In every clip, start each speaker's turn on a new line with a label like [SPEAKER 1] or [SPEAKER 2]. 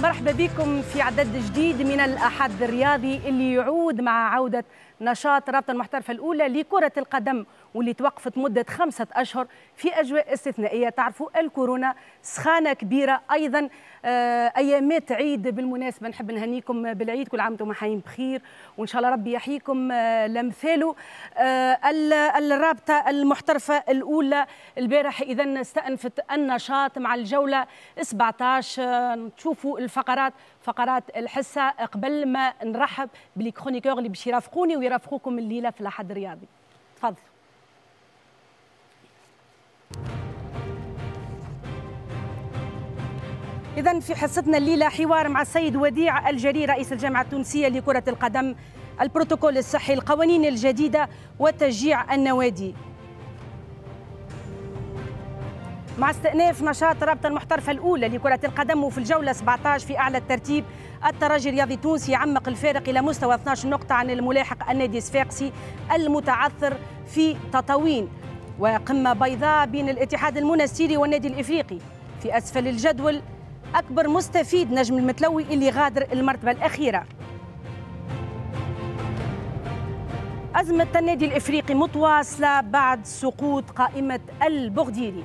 [SPEAKER 1] مرحبا بكم في عدد جديد من الأحد الرياضي اللي يعود مع عودة نشاط رابطة المحترفة الأولى لكرة القدم واللي توقفت مدة 5 أشهر في أجواء استثنائية. تعرفوا الكورونا سخانة كبيرة، أيضا أيامات عيد. بالمناسبة نحب نهنيكم بالعيد، كل عام وانتم حيين بخير وإن شاء الله ربي يحييكم لمثاله. الرابطة المحترفة الأولى البارح إذا استأنفت النشاط مع الجولة 17. تشوفوا فقرات الحصة قبل ما نرحب بالكرونيكور اللي باش يرافقوني ويرافقوكم الليلة في الأحد الرياضي. تفضل. إذن في حصتنا الليلة حوار مع السيد وديع الجري رئيس الجامعة التونسية لكرة القدم، البروتوكول الصحي، القوانين الجديدة وتشجيع النوادي. مع استئناف نشاط الرابطة المحترفة الأولى لكرة القدم وفي الجولة 17 في أعلى الترتيب، الترجي الرياضي التونسي يعمق الفارق إلى مستوى 12 نقطة عن الملاحق النادي الصفاقسي المتعثر في تطاوين، وقمة بيضاء بين الاتحاد المنستيري والنادي الإفريقي. في أسفل الجدول أكبر مستفيد نجم المتلوي اللي غادر المرتبة الأخيرة. أزمة النادي الإفريقي متواصلة بعد سقوط قائمة البغديري.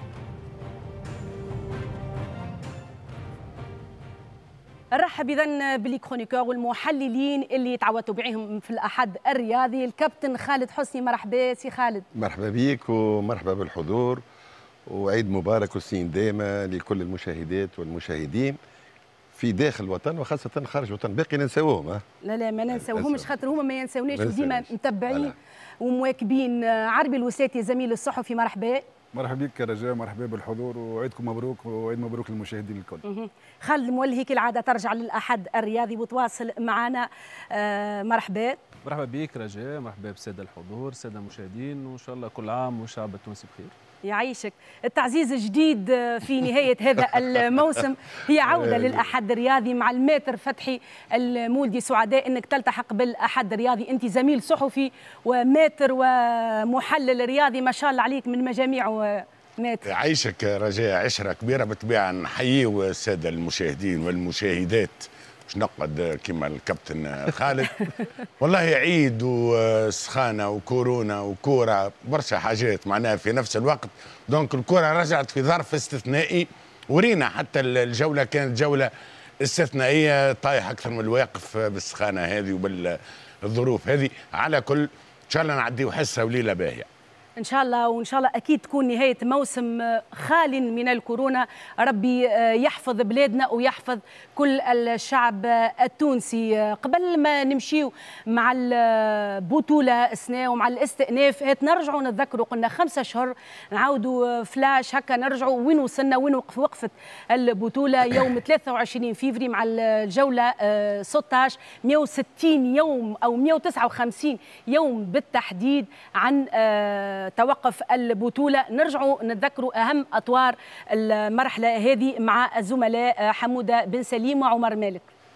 [SPEAKER 1] نرحب إذن بالكرونيكور والمحللين اللي تعودتوا بعيهم في الأحد الرياضي. الكابتن خالد حسني، مرحبا سي خالد.
[SPEAKER 2] مرحبا بك ومرحبا بالحضور، وعيد مبارك وسنين دائمة لكل المشاهدات والمشاهدين في داخل الوطن وخاصة خارج الوطن. باقي ننساوهم؟
[SPEAKER 1] لا ما ننساوهمش، خاطر هما ما ينساوناش وديما متبعين ومواكبين. عربي الوساتي زميل الصحفي، مرحبا.
[SPEAKER 3] مرحبا بك رجاء، مرحبا بالحضور وعيدكم مبروك وعيد مبروك للمشاهدين الكل.
[SPEAKER 1] خالد المولهي كالعاده ترجع للأحد الرياضي وتواصل معنا. مرحبا.
[SPEAKER 4] مرحبا بك رجاء، مرحبا بالساده الحضور، الساده المشاهدين، وان شاء الله كل عام والشعب التونسي بخير.
[SPEAKER 1] يعيشك. التعزيز الجديد في نهاية هذا الموسم هي عودة للأحد الرياضي مع الماتر فتحي المولدي. سعداء أنك تلتحق بالأحد الرياضي، أنت زميل صحفي وماتر ومحلل رياضي ما شاء الله عليك من مجاميع ماتر.
[SPEAKER 5] يعيشك رجاء، عشرة كبيرة بالطبيعة. نحييو السادة المشاهدين والمشاهدات، مش نقعد كما الكابتن خالد. والله عيد وسخانه وكورونا وكوره، برشا حاجات معناها في نفس الوقت. دونك الكوره رجعت في ظرف استثنائي، ورينا حتى الجوله كانت جوله استثنائيه، طايح اكثر من الواقف بالسخانه هذه وبالظروف هذه. على كل ان شاء الله نعديو حصه وليله باهيه
[SPEAKER 1] إن شاء الله، وإن شاء الله أكيد تكون نهاية موسم خال من الكورونا. ربي يحفظ بلادنا ويحفظ كل الشعب التونسي. قبل ما نمشيو مع البطولة السنة ومع الاستئناف، نرجعوا نتذكروا قلنا 5 أشهر، نعاودوا فلاش هكا نرجعوا وين وصلنا، وين وقفت البطولة. يوم 23 فيفري مع الجولة 16، 160 يوم أو 159 يوم بالتحديد عن توقف البطولة. نرجعوا نتذكروا أهم أطوار المرحلة هذه مع الزملاء حمودة بن سليم وعمر مالك.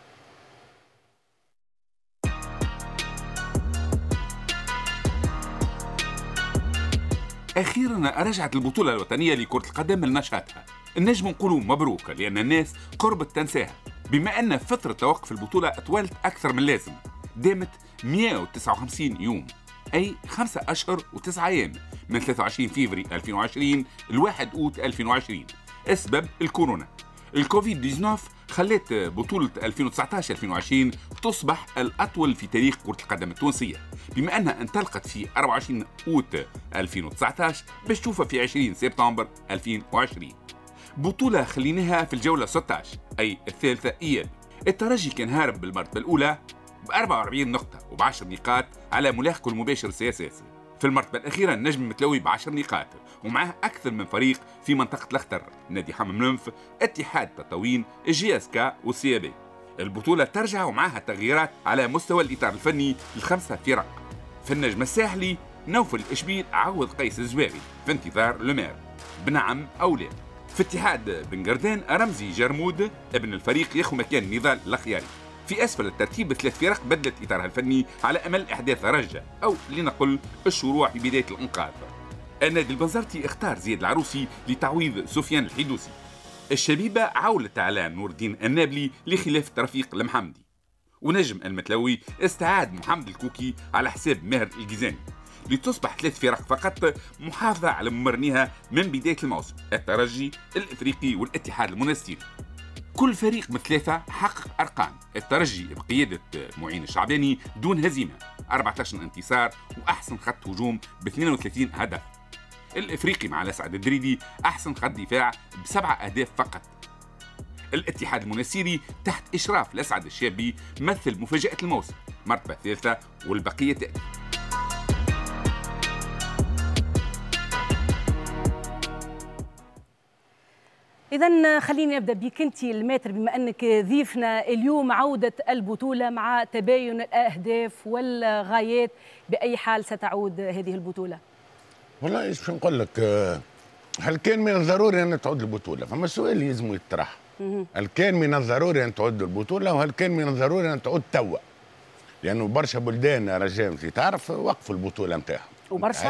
[SPEAKER 6] أخيرا رجعت البطولة الوطنية لكرة القدم لنشاطها. النجم نقولوا مبروك لأن الناس قربت تنساها، بما أن فترة توقف البطولة طولت أكثر من اللازم، دامت 159 يوم، أي 5 أشهر و9 أيام، من 23 فيفري 2020 ل 1 أوت 2020. السبب الكورونا. الكوفيد 19 خلت بطولة 2019-2020 تصبح الأطول في تاريخ كرة القدم التونسية، بما أنها انطلقت في 24 أوت 2019 باش توفى في 20 سبتمبر 2020. بطولة خليناها في الجولة 16 أي الثالثة إياب. الترجي كان هارب بالمرتبة الأولى ب 44 نقطة وب10 نقاط على ملاحقه المباشر السياسي. في المرتبة الأخيرة النجم المتلوي ب10 نقاط ومعه أكثر من فريق في منطقة الأخضر، نادي حمام منف، اتحاد تطاوين، GSK والسي بي. البطولة ترجع ومعها تغييرات على مستوى الإطار الفني ل5 فرق. في النجم الساحلي نوفل الإشبيل عوض قيس الزواغي في انتظار لومير، بنعم أو لا. في اتحاد بن قردان رمزي جرمود ابن الفريق ياخذ مكان نضال الخياري. في أسفل الترتيب 3 فرق بدلت إطارها الفني على أمل إحداث رجة أو لنقل الشروع في بداية الإنقاذ. النادي البنزرتي اختار زياد العروسي لتعويض سفيان الحدوسي. الشبيبة عولت على نور الدين النابلي لخلاف رفيق المحمدي، ونجم المتلوي استعاد محمد الكوكي على حساب ماهر الجيزاني لتصبح 3 فرق فقط محافظة على ممرنيها من بداية الموسم: الترجي، الإفريقي والاتحاد المنستيري. كل فريق من 3 حقق أرقام: الترجي بقيادة معين الشعباني دون هزيمة 14 انتصار وأحسن خط هجوم ب 32 هدف. الإفريقي مع الأسعد الدريدي أحسن خط دفاع ب7 أهداف فقط. الاتحاد المنستيري تحت إشراف الأسعد الشابي مثل مفاجأة الموسم، مرتبة 3 والبقية تأتي.
[SPEAKER 1] إذا خليني نبدأ بك أنت الماتر، بما أنك ضيفنا اليوم. عودة البطولة مع تباين الأهداف والغايات، بأي حال ستعود هذه البطولة؟
[SPEAKER 5] والله ايش نقول لك، هل كان من الضروري ان تعود البطوله؟ فما السؤال يلزم يطرح. هل كان من الضروري ان تعود البطوله، وهل كان من الضروري ان تعود توا؟ لانه برشا بلدان رجاء تعرف وقفوا البطوله نتاعهم،
[SPEAKER 1] وبرشا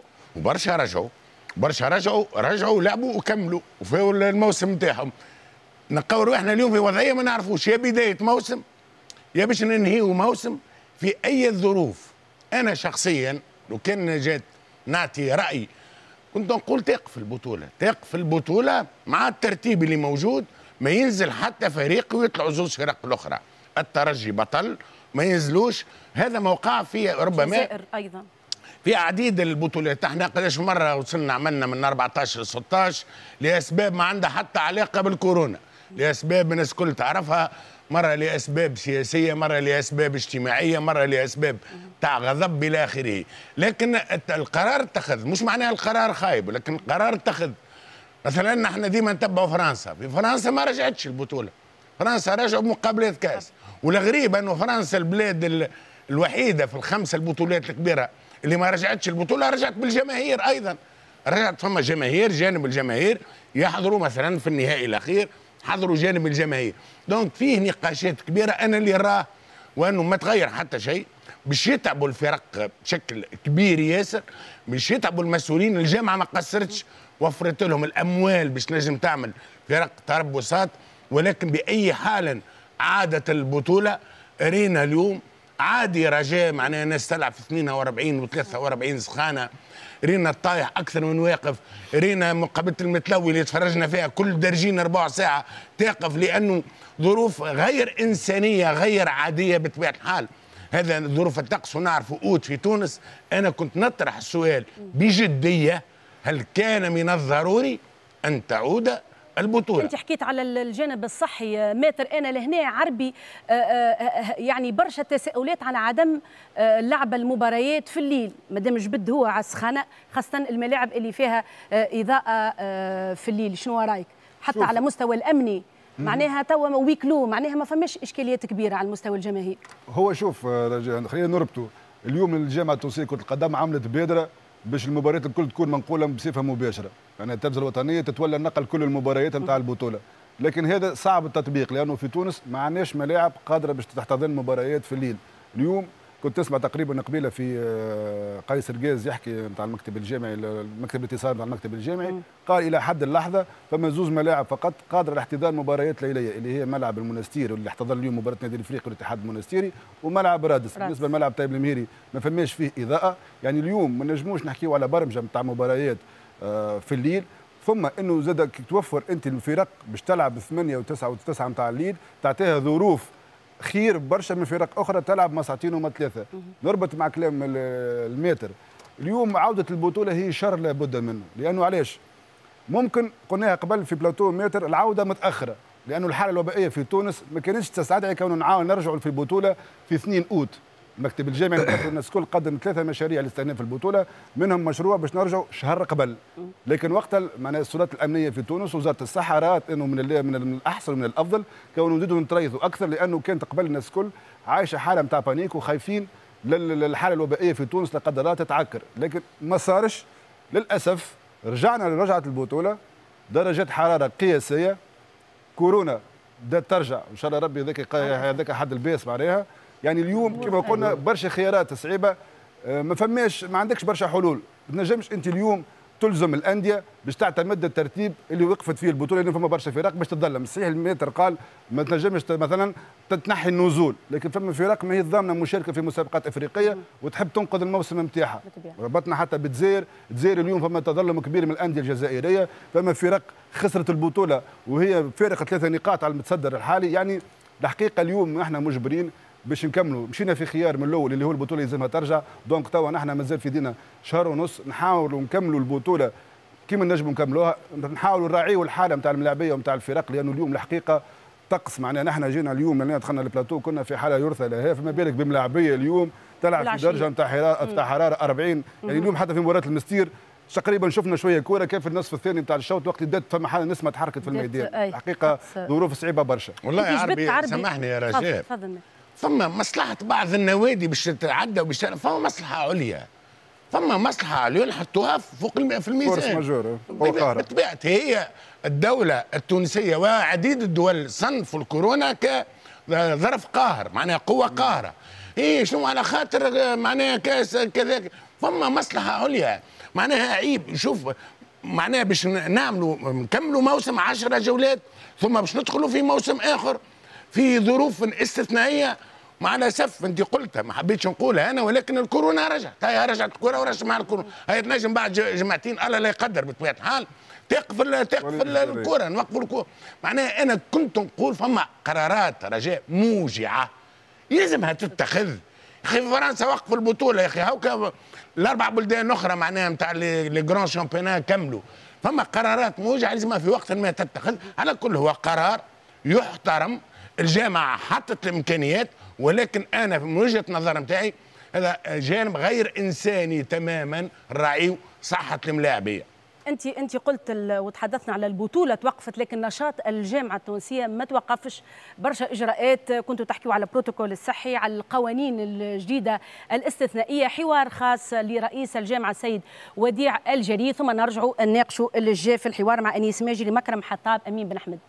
[SPEAKER 1] رجعوا
[SPEAKER 5] برشا رجعوا لعبوا وكملوا وفاوا الموسم نتاعهم. نقولوا احنا اليوم في وضعيه ما نعرفوش يا بدايه موسم يا باش ننهيو موسم في اي ظروف. انا شخصيا لو كان جات نعطي رأي كنت نقول تقف البطولة مع الترتيب اللي موجود، ما ينزل حتى فريق ويطلعوا 2 فرق الأخرى. الترجي بطل ما ينزلوش، هذا موقع في ربما
[SPEAKER 1] الجزائر أيضا
[SPEAKER 5] في عديد البطولات. احنا قداش مرة وصلنا عملنا من 14 ل 16 لأسباب ما عندها حتى علاقة بالكورونا، لأسباب الناس الكل تعرفها، مرة لأسباب سياسية، مرة لأسباب اجتماعية، مرة لأسباب تاع غضب إلى آخره. لكن القرار اتخذ، مش معناها القرار خايب، لكن القرار اتخذ. مثلا احنا ديما نتبعوا فرنسا، في فرنسا ما رجعتش البطولة، فرنسا رجعوا بمقابلات كاس. والغريب أنه فرنسا البلاد الوحيدة في ال5 البطولات الكبيرة اللي ما رجعتش البطولة رجعت بالجماهير أيضا. رجعت فما جماهير، جانب الجماهير يحضروا مثلا في النهائي الأخير حضروا جانب الجماهير. دونك فيه نقاشات كبيره انا اللي راه وانه ما تغير حتى شيء. باش يتعبوا الفرق بشكل كبير ياسر، باش يتعبوا المسؤولين. الجامعه ما قصرتش، وفرت لهم الاموال باش نجم تعمل فرق تربصات، ولكن باي حال عادت البطوله. رينا اليوم عادي رجاء معناها ناس تلعب في 42 و43 سخانه، رينا الطايح اكثر من واقف، رينا مقابله المتلوي اللي تفرجنا فيها كل درجين 4 ساعه تقف، لانه ظروف غير انسانيه غير عاديه بطبيعه الحال. هذا ظروف الطقس ونعرف اوت في تونس. انا كنت نطرح السؤال بجديه، هل كان من الضروري ان تعود البطولة؟
[SPEAKER 1] انت حكيت على الجانب الصحي ماتر، انا لهنا عربي يعني برشا تساؤلات على عدم لعب المباريات في الليل، مادام جبد هو على السخانه، خاصه الملاعب اللي فيها اضاءه في الليل. شنو رايك؟ حتى على مستوى الامني معناها توا ويكلو، معناها ما فماش اشكاليات كبيره على المستوى الجماهيري.
[SPEAKER 3] هو شوف خلينا نربطوا اليوم الجامعه التونسيه لكره القدم عملت بادره باش المباريات الكل تكون منقوله بصفه مباشره، يعني التلفزه الوطنيه تتولى نقل كل المباريات نتاع البطوله، لكن هذا صعب التطبيق لانه في تونس ما عندناش ملاعب قادره باش تحتضن مباريات في الليل. اليوم كنت تسمع تقريبا قبيله في قيس رقاز يحكي نتاع المكتب الجامعي، مكتب الاتصال نتاع المكتب الجامعي، قال الى حد اللحظه فما 2 ملاعب فقط قادره لاحتضان مباريات ليليه، اللي هي ملعب المنستيري واللي احتضن اليوم مباراه نادي الافريقي والاتحاد المنستيري، وملعب رادس. بالنسبه لملعب طيب المهيري ما فماش فيه اضاءه، يعني اليوم ما نجموش نحكيو على برمجه نتاع مباريات في الليل. ثم انه زاد توفر انت الفرق باش تلعب 8 و9 و9 نتاع الليل، تعطيها ظروف خير برشا من فرق اخرى تلعب ما ساعتين وما 3. نربط مع كلام الماتر، اليوم عوده البطوله هي شر لابد منه، لانه علاش؟ ممكن قلناها قبل في بلاتو ماتر العوده متاخره، لانه الحاله الوبائيه في تونس ما كانتش تستدعي كون نعاود نرجعوا في البطوله في 2 اوت. المكتب الجامعي الناس الكل قدم 3 مشاريع لاستئناف البطوله، منهم مشروع باش نرجعوا شهر قبل، لكن وقت معناها السلطات الامنيه في تونس وزاره الصحه رات انه من الاحسن ومن الافضل كونوا نزيدوا نتريثوا اكثر، لانه كانت قبل الناس الكل عايشه حاله نتاع بانيك وخايفين للحاله الوبائيه في تونس لا قدر الله تتعكر، لكن ما صارش للاسف. رجعنا لرجعه البطوله، درجات حراره قياسيه، كورونا بدات ترجع ان شاء الله ربي هذاك حد الباس معناها. يعني اليوم كما قلنا برشا خيارات صعيبه، ما عندكش برشا حلول. ما تنجمش انت اليوم تلزم الانديه باش تعتمد الترتيب اللي وقفت فيه البطوله، لان فما برشا فرق باش تتظلم. صحيح المتر قال ما تنجمش مثلا تنحي النزول، لكن فما فرق ما هي ضامنه مشاركه في مسابقات افريقيه وتحب تنقذ الموسم نتاعها. ربطنا حتى بالجزائر، الجزائر اليوم فما تظلم كبير من الانديه الجزائريه، فما فرق خسرت البطوله وهي فارقه 3 نقاط على المتصدر الحالي. يعني الحقيقه اليوم احنا مجبرين باش نكملوا، مشينا في خيار من الاول اللي هو البطوله لازمها ترجع، دونك توا نحن مازال في دينا شهر ونص نحاولوا نكملوا البطوله كيما نجموا نكملوها، نحاولوا نراعيوا الحاله نتاع الملاعبيه ونتاع الفرق، لانه اليوم الحقيقه طقس معناها نحن جينا اليوم لما دخلنا البلاتو كنا في حاله يرثى لها، فما بالك بملاعبيه اليوم تلعب في درجه نتاع حراره 40. يعني اليوم حتى في مباراه المستير تقريبا شفنا شويه كوره كيف في النصف الثاني نتاع الشوط وقت بدات فما حاله نسمه تحركت في الميدان. الحقيقه ظروف صعيبه برشا.
[SPEAKER 5] والله يا عربي سامحني يا رجاء، فما مصلحه بعض النوادي باش تتعدى وباش فما مصلحه عليا، فما مصلحه عليا نحطوها فوق في الميزان.
[SPEAKER 3] فورس ماجور
[SPEAKER 5] بطبيعتها هي الدوله التونسيه وعديد الدول صنفوا الكورونا كظرف قاهر، معناها قوه قاهره. ايه شنو على خاطر معناها كاس كذا، فما مصلحه عليا معناها عيب. شوف معناها باش نكملوا موسم 10 جولات ثم باش ندخلوا في موسم اخر في ظروف استثنائيه. مع الاسف انت قلتها ما حبيتش نقولها انا، ولكن الكورونا رجعت، هي رجعت الكورونا ورجعت مع الكورونا، هي تنجم بعد جمعتين الله لا يقدر بطبيعه الحال تقف الكوره، نوقفوا الكوره. معناها انا كنت نقول فما قرارات رجاء موجعه يلزمها تتخذ. يا اخي في فرنسا وقفوا البطوله يا اخي، هاكا الاربع بلدان اخرى معناها نتاع لي جران شامبيونات كملوا. فما قرارات موجعه لازمها في وقت ما تتخذ. على كل هو قرار يحترم، الجامعه حطت الامكانيات، ولكن انا من وجهه نظر نتاعي هذا جانب غير انساني تماما راعيو صحه الملاعبيه.
[SPEAKER 1] انت قلت وتحدثنا على البطوله توقفت، لكن نشاط الجامعه التونسيه ما توقفش. برشا اجراءات، كنتوا تحكيوا على البروتوكول الصحي، على القوانين الجديده الاستثنائيه. حوار خاص لرئيس الجامعه السيد وديع الجري، ثم نرجعوا نناقشوا الجاء في الحوار مع انيس ماجري، مكرم حطاب، امين بن احمد.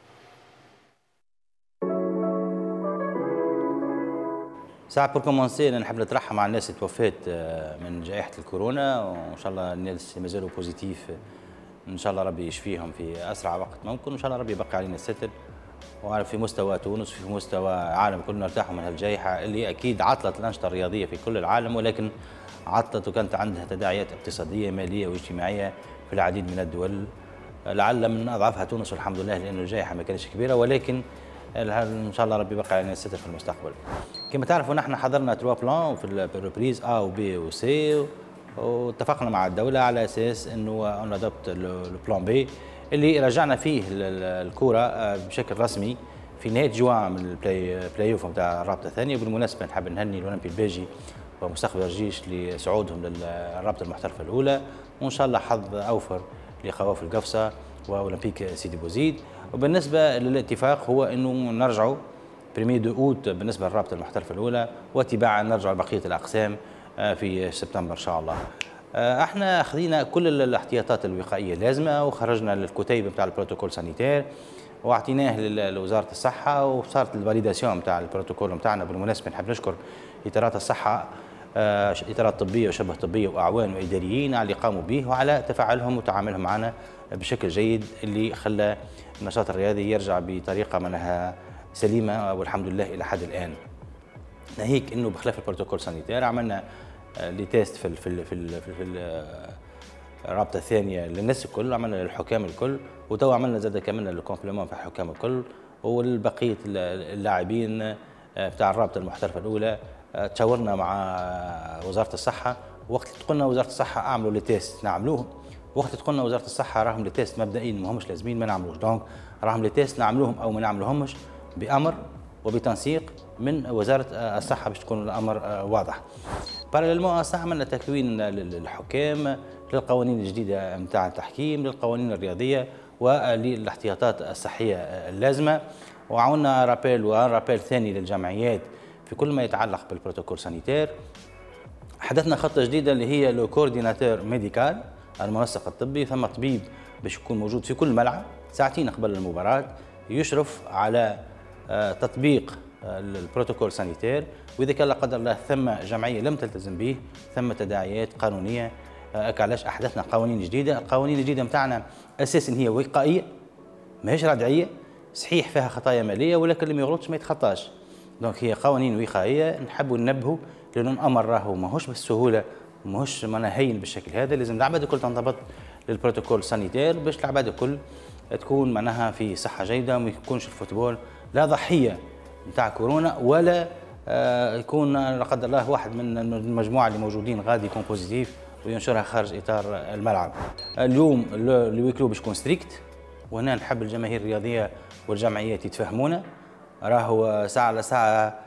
[SPEAKER 7] ساعة بور كومونسي نحب نترحم مع الناس اللي توفات من جائحة الكورونا، وإن شاء الله الناس اللي مازالوا بوزيتيف إن شاء الله ربي يشفيهم في أسرع وقت ممكن، وإن شاء الله ربي يبقي علينا الستر. وعارف في مستوى تونس في مستوى العالم كلنا نرتاحوا من هالجائحة اللي أكيد عطلت الأنشطة الرياضية في كل العالم، ولكن عطلت وكانت عندها تداعيات اقتصادية مالية واجتماعية في العديد من الدول. لعل من أضعفها تونس والحمد لله، لأن الجائحة ما كانتش كبيرة، ولكن ان شاء الله ربي يبقى علينا الستر في المستقبل. كما تعرفوا نحن حضرنا 3 بلان في الريبريز A و B و C، واتفقنا مع الدوله على اساس انه اون ادوبت البلان B اللي رجعنا فيه الكره بشكل رسمي في نهايه جوان من البلاي اوف نتاع الرابطه الثانيه. وبالمناسبه نحب نهني الاولمبي الباجي ومستقبل الجيش لصعودهم للرابطه المحترفه الاولى، وان شاء الله حظ اوفر لخواف القفصه واولمبيك سيدي بوزيد. وبالنسبه للاتفاق هو انه نرجعوا بريمي دو اوت بالنسبه للرابطه المحترفه الاولى، وتباعا نرجعوا لبقيه الاقسام في سبتمبر ان شاء الله. احنا خذينا كل الاحتياطات الوقائيه اللازمه، وخرجنا الكتيب نتاع البروتوكول سانيتير واعطيناه لوزاره الصحه، وصارت الفاليداسيون نتاع البروتوكول نتاعنا. بالمناسبه نحب نشكر اطارات الصحه، اطارات طبيه وشبه طبيه واعوان واداريين على اللي قاموا به وعلى تفاعلهم وتعاملهم معنا بشكل جيد، اللي خلى النشاط الرياضي يرجع بطريقه منها سليمه والحمد لله الى حد الان. ناهيك انه بخلاف البروتوكول سانيتير عملنا لي تيست في الرابطه الثانيه للناس الكل، عملنا للحكام الكل، وتوا عملنا زاد كملنا الكومبليمون في الحكام الكل والبقيه اللاعبين بتاع الرابطه المحترفه الاولى. تشاورنا مع وزاره الصحه، وقت تقولنا وزاره الصحه اعملوا لي تيست نعملوه، وقت تقولنا وزاره الصحه راهم لي تيست مبدئيا ما همش لازمين ما نعملوش، دونك راهم لي تيست نعملوهم او ما نعملوهمش بامر وبتنسيق من وزاره الصحه باش تكون الامر واضح. باراليلمون عملنا تكوين للحكام، للقوانين الجديده نتاع التحكيم، للقوانين الرياضيه وللاحتياطات الصحيه اللازمه، وعملنا رابيل ثاني للجمعيات في كل ما يتعلق بالبروتوكول سانيتير. حدثنا خطه جديده اللي هي لو كورديناتور ميديكال، المنسق الطبي، ثم طبيب باش يكون موجود في كل ملعب ساعتين قبل المباراه يشرف على تطبيق البروتوكول سانيتير، واذا كان لا قدر الله ثم جمعيه لم تلتزم به ثم تداعيات قانونيه علاش احدثنا قوانين جديده. القوانين الجديده نتاعنا اساسا هي وقائيه ماهيش ردعيه، صحيح فيها خطايا ماليه ولكن اللي ما يغلطش ما يتخطاش. دونك هي قوانين وقائيه نحبوا ننبهوا لانه الامر راهو ماهوش بالسهوله وماهوش هين بالشكل هذا. لازم العباد الكل تنضبط للبروتوكول سانيتير باش العباد الكل تكون معناها في صحه جيده وما يكونش الفوتبول لا ضحيه نتاع كورونا ولا يكون لا قدر الله واحد من المجموعه اللي موجودين غادي يكون بوزيتيف وينشرها خارج اطار الملعب. اليوم الوي كلو باش يكون ستريكت، وهنا نحب الجماهير الرياضيه والجمعيات يتفهمونا. راهو ساعه على ساعه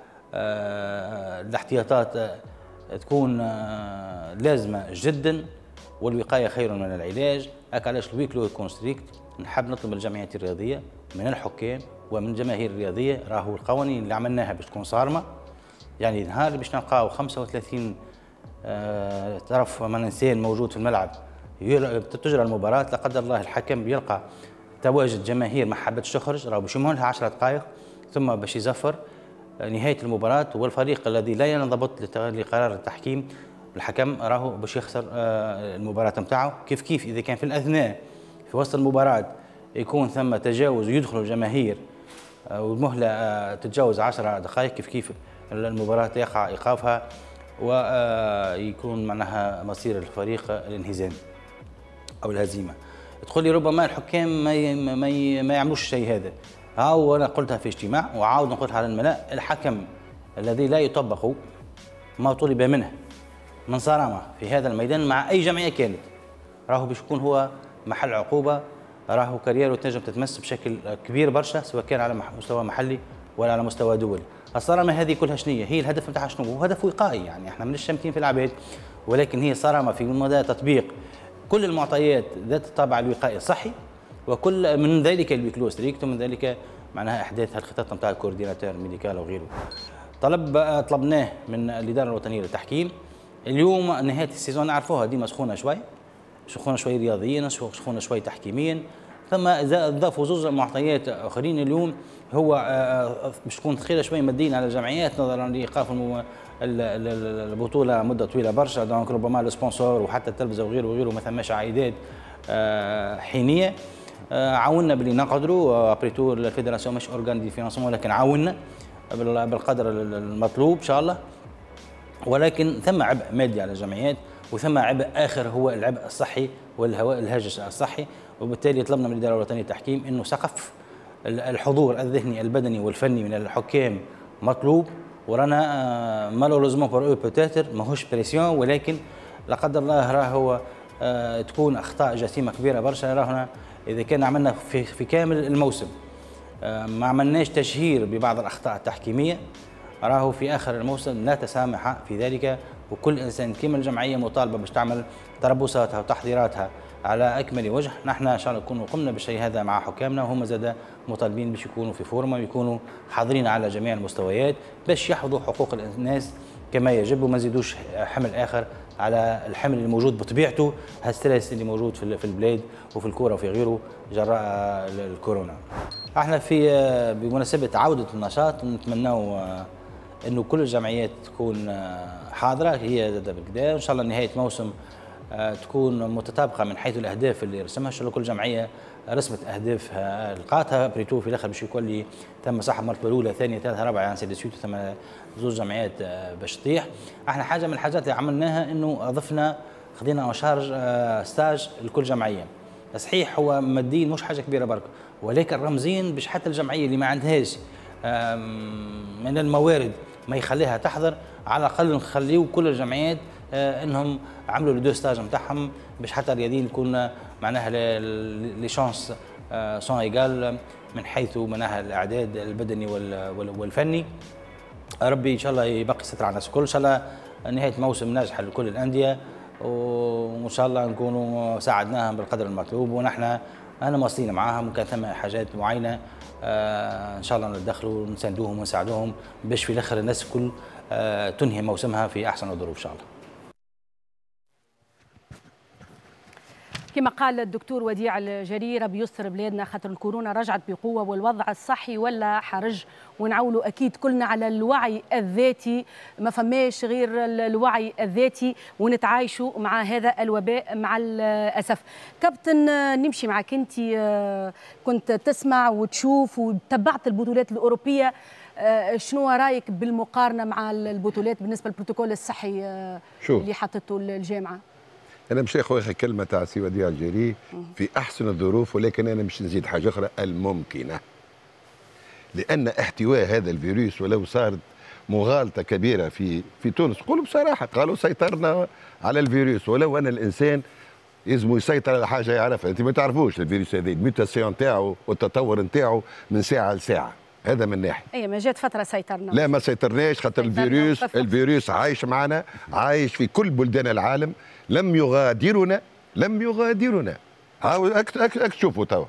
[SPEAKER 7] الاحتياطات تكون لازمه جدا، والوقايه خير من العلاج. علاش الوي كلو يكون ستريكت. نحب نطلب الجمعيات الرياضيه من الحكام ومن الجماهير الرياضيه، راهو القوانين اللي عملناها باش تكون صارمه. يعني نهار اللي باش نلقاو 35 طرف من انسان موجود في الملعب تجرى المباراه، لا قدر الله الحكم بيلقى تواجد جماهير ما حبتش تخرج، راهو باش يمهلها 10 دقائق ثم باش يزفر نهايه المباراه، والفريق الذي لا ينضبط لقرار التحكيم الحكم راهو باش يخسر المباراه نتاعو. كيف اذا كان في الاثناء في وسط المباراه يكون ثم تجاوز ويدخلوا الجماهير والمهله تتجاوز 10 دقائق، كيف المباراه يقع ايقافها ويكون معناها مصير الفريق الانهزام او الهزيمه. تقول لي ربما الحكام ما يعملوش الشيء هذا. هاو انا قلتها في اجتماع وعاود نقولها على الملأ، الحكم الذي لا يطبق ما طلب منه من صرامه في هذا الميدان مع اي جمعيه كانت راهو باش يكون هو محل عقوبه، راهو كاريره تنجم تتمس بشكل كبير برشا سواء كان على مستوى محلي ولا على مستوى دولي. الصرامه هذه كلها شنية؟ هي الهدف نتاعها شنو؟ هو هدف وقائي، يعني احنا ماناش شامتين في العباد، ولكن هي صرامه في مدى تطبيق كل المعطيات ذات الطابع الوقائي الصحي، وكل من ذلك الويكلو ستريكت، ومن ذلك معناها احداث الخطط نتاع الكورديناتور ميديكال وغيره. طلبناه من الاداره الوطنيه للتحكيم. اليوم نهايه السيزون نعرفوها ديما سخونه شوي رياضيا، سخونه شوي تحكيميا، ثم ضافوا زوج معطيات اخرين اليوم هو باش تكون ثقيله شوي ماديا على الجمعيات نظرا لايقاف البطوله مده طويله برشا. دونك ربما السبونسور وحتى التلفزه وغيره ما ثماش عائدات حينيه. عاونا باللي نقدروا ابريتو الفيدراسيون مش اورغان دي فينانسمون، ولكن عاونا بالقدر المطلوب ان شاء الله. ولكن ثم عبء مادي على الجمعيات وثم عبء اخر هو العبء الصحي والهاجس الصحي، وبالتالي طلبنا من الاداره الوطنيه للتحكيم انه سقف الحضور الذهني البدني والفني من الحكام مطلوب. ورانا مالوريزمون بور او بوتيتر ماهوش بريسيون، ولكن لا قدر الله راهو تكون اخطاء جسيمه كبيره برشا. راهنا اذا كان عملنا في كامل الموسم ما عملناش تشهير ببعض الاخطاء التحكيميه، راهو في اخر الموسم لا تسامح في ذلك، وكل انسان كما الجمعيه مطالبه باش تعمل تربصاتها وتحضيراتها على اكمل وجه. نحن ان شاء الله نكونوا قمنا بالشيء هذا مع حكامنا، وهم زاد مطالبين باش يكونوا في فورمه ويكونوا حاضرين على جميع المستويات باش يحفظوا حقوق الناس كما يجب، وما نزيدوش حمل اخر على الحمل الموجود بطبيعته، هالستريس اللي موجود في البلاد وفي الكوره وفي غيره جراء الكورونا. احنا بمناسبه عوده النشاط نتمناو انه كل الجمعيات تكون حاضره هي بكدا، ان شاء الله نهايه موسم تكون متطابقه من حيث الاهداف اللي رسمها. ان شاء الله كل جمعيه رسمت اهدافها لقاتها بريتو في الاخر باش يكون لي ثم صاحب المرتبه الاولى ثانيه ثالثه رابعه يعني سي سويت، ثم زوج جمعيات باش تطيح. احنا حاجه من الحاجات اللي عملناها انه اضفنا خدينا اون شارج ستاج لكل جمعيه. صحيح هو ماديا مش حاجه كبيره برك، ولكن رمزيا باش حتى الجمعيه اللي ما عندهاش من الموارد ما يخليها تحضر، على الاقل نخليو كل الجمعيات انهم عملوا لو ستاج نتاعهم باش حتى الرياضيين يكون معناها لي شانس سون ايغال من حيث معناها الاعداد البدني والفني. ربي ان شاء الله يبقي ستر على الناس الكل، ان شاء الله نهايه موسم ناجحه لكل الانديه، وان شاء الله نكونوا ساعدناهم بالقدر المطلوب، ونحن انا مواصلين معاهم، وكان ثم حاجات معينه ان شاء الله ندخلوا ونساندوهم ونساعدوهم باش في الاخر الناس الكل تنهي موسمها في احسن الظروف ان شاء الله.
[SPEAKER 1] كما قال الدكتور وديع الجريرة بيسر بلادنا خاطر الكورونا رجعت بقوة والوضع الصحي ولا حرج، ونعولوا أكيد كلنا على الوعي الذاتي، ما فماش غير الوعي الذاتي ونتعايشوا مع هذا الوباء مع الأسف. كابتن نمشي معك، أنت كنت تسمع وتشوف وتبعت البطولات الأوروبية، شنو رايك بالمقارنة مع البطولات بالنسبة للبروتوكول الصحي اللي حطته الجامعة؟
[SPEAKER 2] انا مش اخويا كلمه تاع سي وديع الجري في احسن الظروف، ولكن انا مش نزيد حاجه اخرى الممكنه، لان احتواء هذا الفيروس ولو صارت مغالطه كبيره في تونس، قولوا بصراحه قالوا سيطرنا على الفيروس، ولو ان الانسان يلزم يسيطر على حاجه يعرفها، انت ما تعرفوش الفيروس هذا الميوتاسيون نتاعو والتطور نتاعو من ساعه لساعه، هذا من ناحيه.
[SPEAKER 1] اي ما جات فتره سيطرنا،
[SPEAKER 2] لا ما سيطرناش خاطر الفيروس عايش معنا، عايش في كل بلدان العالم، لم يغادرنا. هاك تشوفوا توا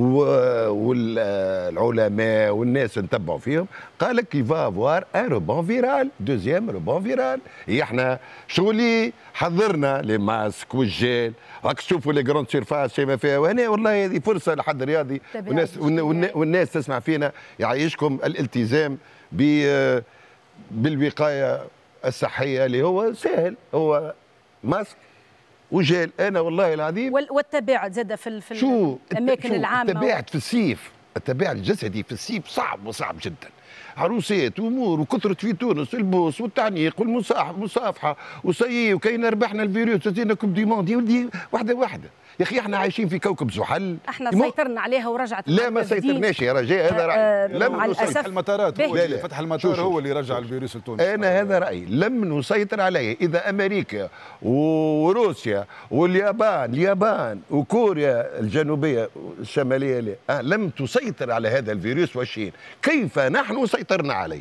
[SPEAKER 2] والعلماء والناس نتبعوا فيهم، قال لك كيفا افوار ان روبون فيرال، دوزيام روبون فيرال. هي احنا شو اللي حضرنا لي ماسك والجيل، راك تشوفوا لي جراند سيرفاس ما فيها، وهنا والله هذه فرصه لحد رياضي والناس تسمع فينا، يعيشكم الالتزام بالوقايه الصحيه اللي هو سهل، هو ماسك وجيل. انا والله العظيم
[SPEAKER 1] والتباعد زاد في الاماكن العامه،
[SPEAKER 2] التباعد في الصيف، التباعد الجسدي في الصيف صعب وصعب جدا، عروسات وامور وكثرت في تونس البوس والتعنيق والمصافحه وسيي وكاين ربحنا الفيروس زينا كوب دي موند. يا ولدي واحده يا اخي احنا عايشين في كوكب زحل،
[SPEAKER 1] احنا سيطرنا عليها ورجعت.
[SPEAKER 2] لا ما سيطرناش يا رجاء، هذا رايي.
[SPEAKER 3] لم فتح المطارات فتح المطار هو اللي رجع الفيروس لتونس.
[SPEAKER 2] انا هذا رايي، لم نسيطر عليه. اذا امريكا وروسيا واليابان وكوريا الجنوبيه الشماليه لم تسيطر على هذا الفيروس والشين، كيف نحن سيطرنا عليه؟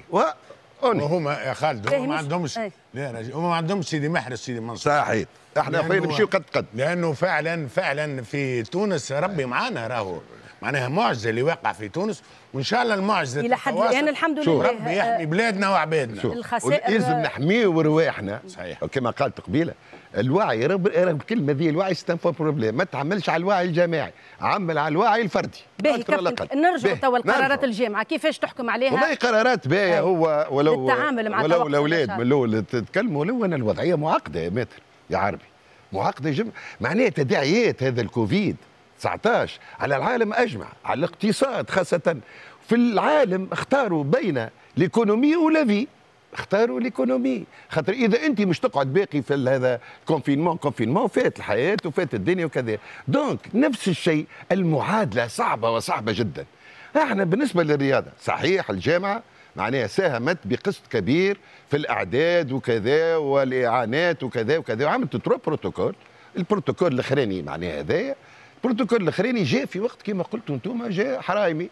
[SPEAKER 5] وهما يا خالد هم ما عندهمش، لا هم ما عندهمش سيدي محرز سيدي منصور.
[SPEAKER 2] صحيح، احنا فين نمشيو قد
[SPEAKER 5] لانه فعلا في تونس ربي معانا، راهو معناها معجزه اللي واقع في تونس، وان شاء الله المعجزه
[SPEAKER 1] الى حد الان الحمد لله
[SPEAKER 5] ربي يحمي بلادنا وعبادنا.
[SPEAKER 1] الخسائر
[SPEAKER 2] لازم نحميو رواحنا.
[SPEAKER 5] صحيح.
[SPEAKER 2] كما قالت قبيله الوعي، الكلمه ذي الوعي ستنفع بروبليم، ما تعملش على الوعي الجماعي، عمل على الوعي الفردي.
[SPEAKER 1] باهي كابتن، نرجع توا لقرارات الجامعه كيفاش تحكم عليها؟
[SPEAKER 2] والله قرارات باهيه، هو ولو
[SPEAKER 1] التعامل مع
[SPEAKER 2] الاولاد من الاول تتكلموا، لو ان الوضعيه معقده يا ماتر يا عربي، معقده جدا، معناها تداعيات هذا الكوفيد 19 على العالم اجمع، على الاقتصاد خاصه في العالم، اختاروا بين ليكونومي ولا في، اختاروا ليكونومي، خاطر اذا انت مش تقعد باقي في هذا كونفينمون فات الحياه وفات الدنيا وكذا، دونك نفس الشيء، المعادله صعبه وصعبه جدا. احنا بالنسبه للرياضه صحيح الجامعه معناها ساهمت بقسط كبير في الاعداد وكذا والاعانات وكذا وكذا، وعملت 3 بروتوكول. البروتوكول الاخراني معناها هذايا، البروتوكول الاخراني جاء في وقت كما قلتوا انتم، جاء حرايمي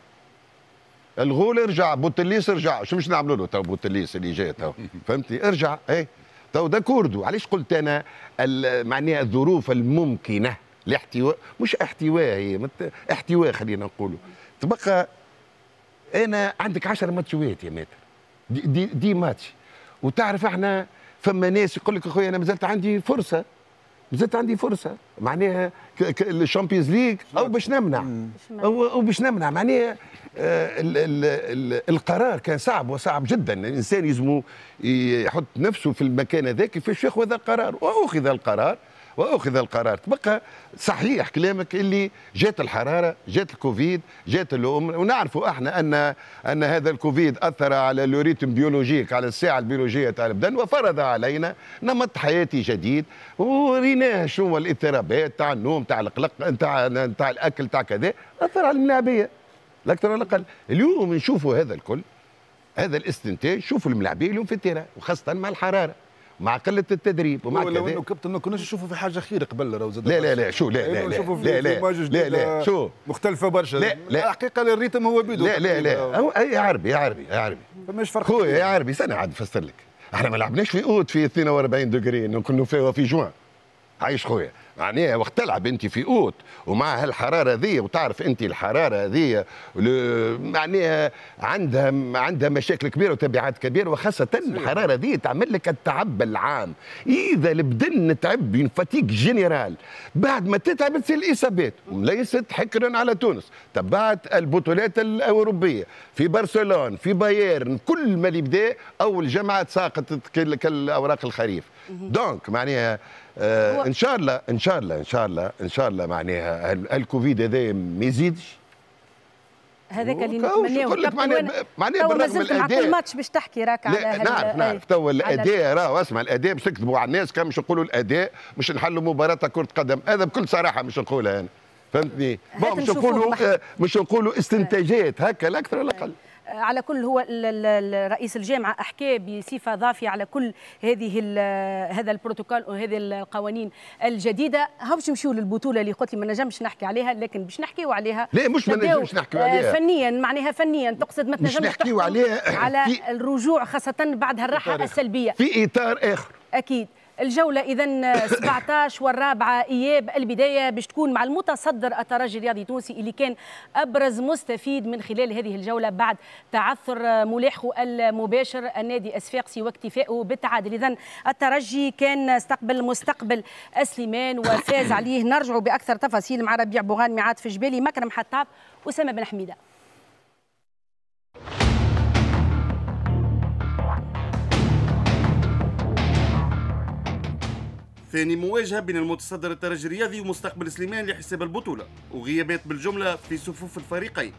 [SPEAKER 2] الغول رجع، بوتليس رجع، شو مش نعملوا له تو بوتليس اللي جاء تو، فهمتي؟ ارجع اي تو ده كوردو. علاش قلت انا معناها الظروف الممكنه لاحتواء، مش احتواء، هي احتواء خلينا نقولوا. تبقى انا عندك 10 ماتشوات يا ماتر، دي ماتش، وتعرف احنا فما ناس يقول لك اخويا انا مازلت عندي فرصه، معناها الشامبيونز ليج او باش نمنع او باش نمنع، معناها القرار كان صعب وصعب جدا، الانسان يلزم يحط نفسه في المكان هذاك كيفاش ياخذ القرار، واخذ القرار. تبقى صحيح كلامك اللي جات الحراره، جات الكوفيد، جات ونعرفوا احنا ان هذا الكوفيد اثر على الريتم بيولوجيك، على الساعه البيولوجيه تاع البدن، وفرض علينا نمط حياتي جديد، وريناه شنو الاضطرابات تاع النوم، تاع القلق، تاع الاكل، تاع كذا، اثر على الملاعبيه الاكثر ولا الاقل. اليوم نشوفوا هذا الكل، هذا الاستنتاج، شوفوا الملاعبيه اليوم في التيران، وخاصه مع الحراره، مع قله التدريب ومع كذا.
[SPEAKER 3] لو انه كابتن ما كناش نشوفوا في حاجه خير قبل راهو زاد.
[SPEAKER 2] لا شو لا شو
[SPEAKER 3] مختلفه برشا.
[SPEAKER 2] لا
[SPEAKER 3] الحقيقه الريتم هو بيدو.
[SPEAKER 2] لا يا عربي
[SPEAKER 3] فماش فرق
[SPEAKER 2] خويا يا عربي، سنه عاد نفسر لك، احنا ما لعبناش في اوت في 42 دوغري، كنا في جوان، عايش خويا معناها وقت تلعب انت في اوت ومع هالحراره ذي، وتعرف انت الحراره ذي معناها عندها مشاكل كبيره وتبعات كبيره، وخاصه الحراره ذي تعمل لك التعب العام. اذا البدن تعب فاتيك جنرال، بعد ما تتعب تصير الاصابات. ليست حكرا على تونس، تبعت البطولات الاوروبيه في برشلونه في بايرن، كل ما اللي بدا اول جمعه ساقطت كالاوراق الخريف. دونك معناها ان شاء الله ان شاء الله ان شاء الله ان شاء الله معناها الكوفيد هذا ما يزيدش.
[SPEAKER 1] هذاك اللي نتمناه.
[SPEAKER 2] معناها بالرغم
[SPEAKER 1] الاداء مع كل ماتش باش تحكي راك على
[SPEAKER 2] نعرف توا الاداء راهو اسمع الاداء باش تكذبوا على الناس كان مش نقولوا الاداء مش نحلوا مباراه كره قدم، هذا بكل صراحه مش نقولها انا فهمتني. مش نقولوا استنتاجات هكا لا اكثر ولا اقل.
[SPEAKER 1] على كل هو رئيس الجامعه احكى بصفه ضافيه على كل هذا البروتوكول وهذه القوانين الجديده. باش نمشيو للبطوله اللي قلت لي ما نجمش نحكي عليها، لكن باش نحكيو عليها.
[SPEAKER 2] لا مش ما نجمش نحكيو عليها
[SPEAKER 1] فنيا، معناها فنيا تقصد ما تنجمش
[SPEAKER 2] نحكيو عليها
[SPEAKER 1] على الرجوع خاصه بعد هالراحه السلبيه
[SPEAKER 2] في اطار اخر.
[SPEAKER 1] اكيد. الجولة إذا 17 والرابعة إياب. البداية باش تكون مع المتصدر الترجي الرياضي التونسي اللي كان أبرز مستفيد من خلال هذه الجولة بعد تعثر ملاحه المباشر النادي الصفاقسي واكتفائه بالتعادل. إذا الترجي كان استقبل مستقبل سليمان وفاز عليه. نرجع بأكثر تفاصيل مع ربيع بوغان، عاطف جبالي، مكرم حطاب، أسامة بن حميدة.
[SPEAKER 8] ثاني مواجهة بين المتصدر الترجي الرياضي ومستقبل سليمان لحساب البطولة، وغيابات بالجملة في صفوف الفريقين.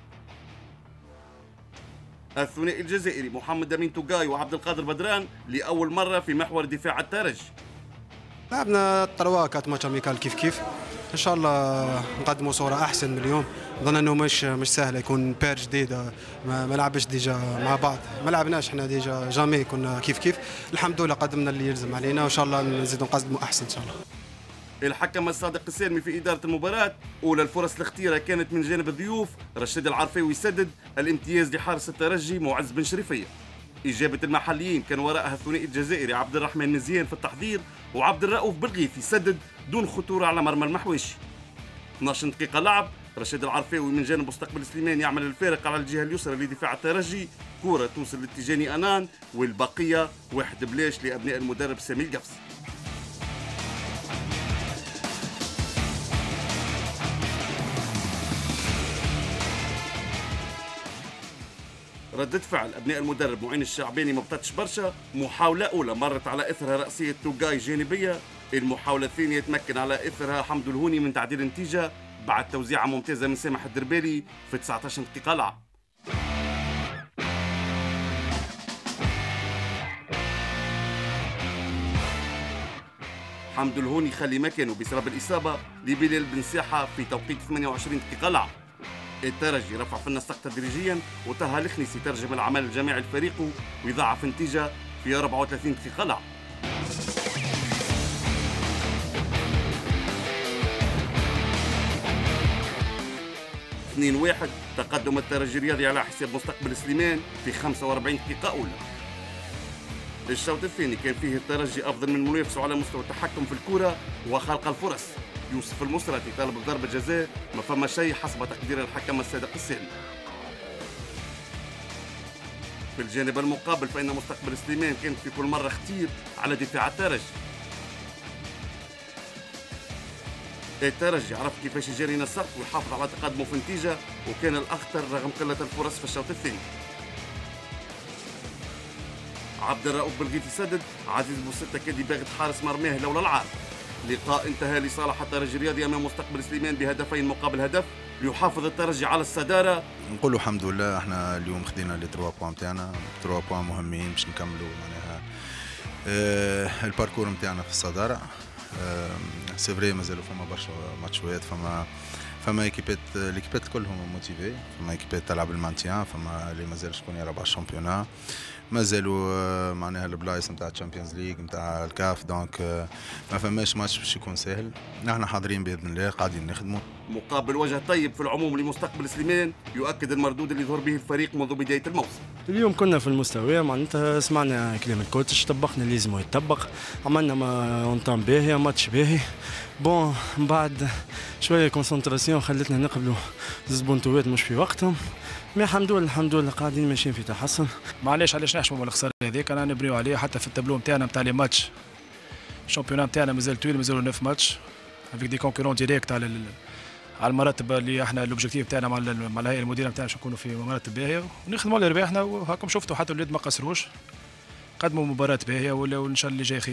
[SPEAKER 8] الثنائي الجزائري محمد أمين توقاي وعبد القادر بدران لأول مرة في محور دفاع الترجي.
[SPEAKER 9] لعبنا 3-4 ماتش اميكال كيف ان شاء الله نقدموا صورة احسن من اليوم. نظن انه مش سهل يكون بير جديد، ما لعبش ديجا مع بعض، ما لعبناش احنا ديجا جامي، كنا كيف الحمد لله قدمنا اللي يلزم علينا، وان شاء الله نزيدوا نقدموا احسن ان شاء الله.
[SPEAKER 8] الحكم الصادق السالمي في إدارة المباراة. أولى الفرص الاختيارة كانت من جانب الضيوف، رشيد العرفاوي يسدد، الامتياز لحارس الترجي معز بن شريفية. إجابة المحليين كان وراءها الثنائي الجزائري عبد الرحمن مزيان في التحضير، وعبد الرؤوف بالغيث يسدد دون خطورة على مرمى المحويشي. 12 دقيقة لعب، رشيد العرفاوي من جانب مستقبل سليمان يعمل الفارق على الجهة اليسرى لدفاع الترجي، كرة توصل لاتجاني أنان، والبقية 1 بلاش لأبناء المدرب سامي القفص. ردة فعل أبناء المدرب معين الشعباني ما بطتش برشا. محاولة أولى مرت على إثرها رأسية توقاي جانبية، المحاولة الثانية تمكن على إثرها حمد الهوني من تعديل النتيجة بعد توزيعة ممتازة من سامح الدربالي في 19 دقيقة لعب. حمد الهوني يخلي مكانه بسبب الإصابة لبلال بن ساحة في توقيت 28 دقيقة لعب. الترجي رفع في النسق تدريجيا، وطه الخنيسي ترجم العمل الجماعي لفريقه ويضاعف النتيجة في 34 دقيقة لعب. تقدم الترجي الرياضي على حساب مستقبل سليمان في 45 دقيقة أولى. الشوط الثاني كان فيه الترجي أفضل من منافسه على مستوى التحكم في الكرة وخلق الفرص. يوسف المصراتي طالب بضربة جزاء، ما فما شيء حسب تقدير الحكم الصادق السالمي. في الجانب المقابل فإن مستقبل سليمان كانت في كل مرة اختير على دفاع الترجي. الترجي عرف كيفاش يجري ينسق ويحافظ على تقدمه في النتيجة، وكان الأخطر رغم قلة الفرص في الشوط الثاني. عبد الرؤوف بالغيث يسدد، عزيز بوسته كاد يباغت حارس مرماه لولا العار. لقاء انتهى لصالح الترجي الرياضي امام مستقبل سليمان بهدفين مقابل هدف، ليحافظ الترجي على الصداره.
[SPEAKER 10] نقولوا الحمد لله احنا اليوم خدينا لي 3 بوان نتاعنا، 3 بوان مهمين باش نكملوا معناها الباركور نتاعنا في الصداره. سي فري مازالوا فما برشا ماتشوات، فما ايكيبات كلهم موتيفي، فما ايكيبات تلعب المانتيان، فما اللي مازال شكون يلعب على الشامبيونا. مازالوا معناها البلايص نتاع الشامبيونز ليج نتاع الكاف، دونك ما فماش ماتش باش يكون سهل. نحن حاضرين باذن الله قاعدين نخدموا.
[SPEAKER 8] مقابل وجه طيب في العموم لمستقبل سليمان يؤكد المردود اللي ظهر به الفريق منذ بدايه الموسم.
[SPEAKER 11] اليوم كنا في المستوى، معناتها سمعنا كلام الكوتش، طبقنا اللي لازم يطبق، عملنا ما اونطام باهي، ماتش باهي. بون من بعد شويه كونسنتراسيون خلتنا نقبلوا الزبونتوات مش في وقتهم، مي الحمد لله قاعدين ماشيين في تحسن.
[SPEAKER 12] معليش علاش نحشموا من الخساره هذيك، انا نبريو عليه حتى في التابلو نتاعنا نتاع لي ماتش. الشامبيونات نتاعنا مازال طويل، مازالوا 9 ماتش افيك دي كونكورون ديريكت على المراتب اللي احنا الاوبجيكتيف تاعنا مع الهيئه المديره نتاعنا باش نكونوا في مراتب باهيه ونخدموا على رباحنا، وهاكم شفتوا حتى الولاد ما قصروش، قدموا مباراه باهيه وان شاء الله اللي جاي خير.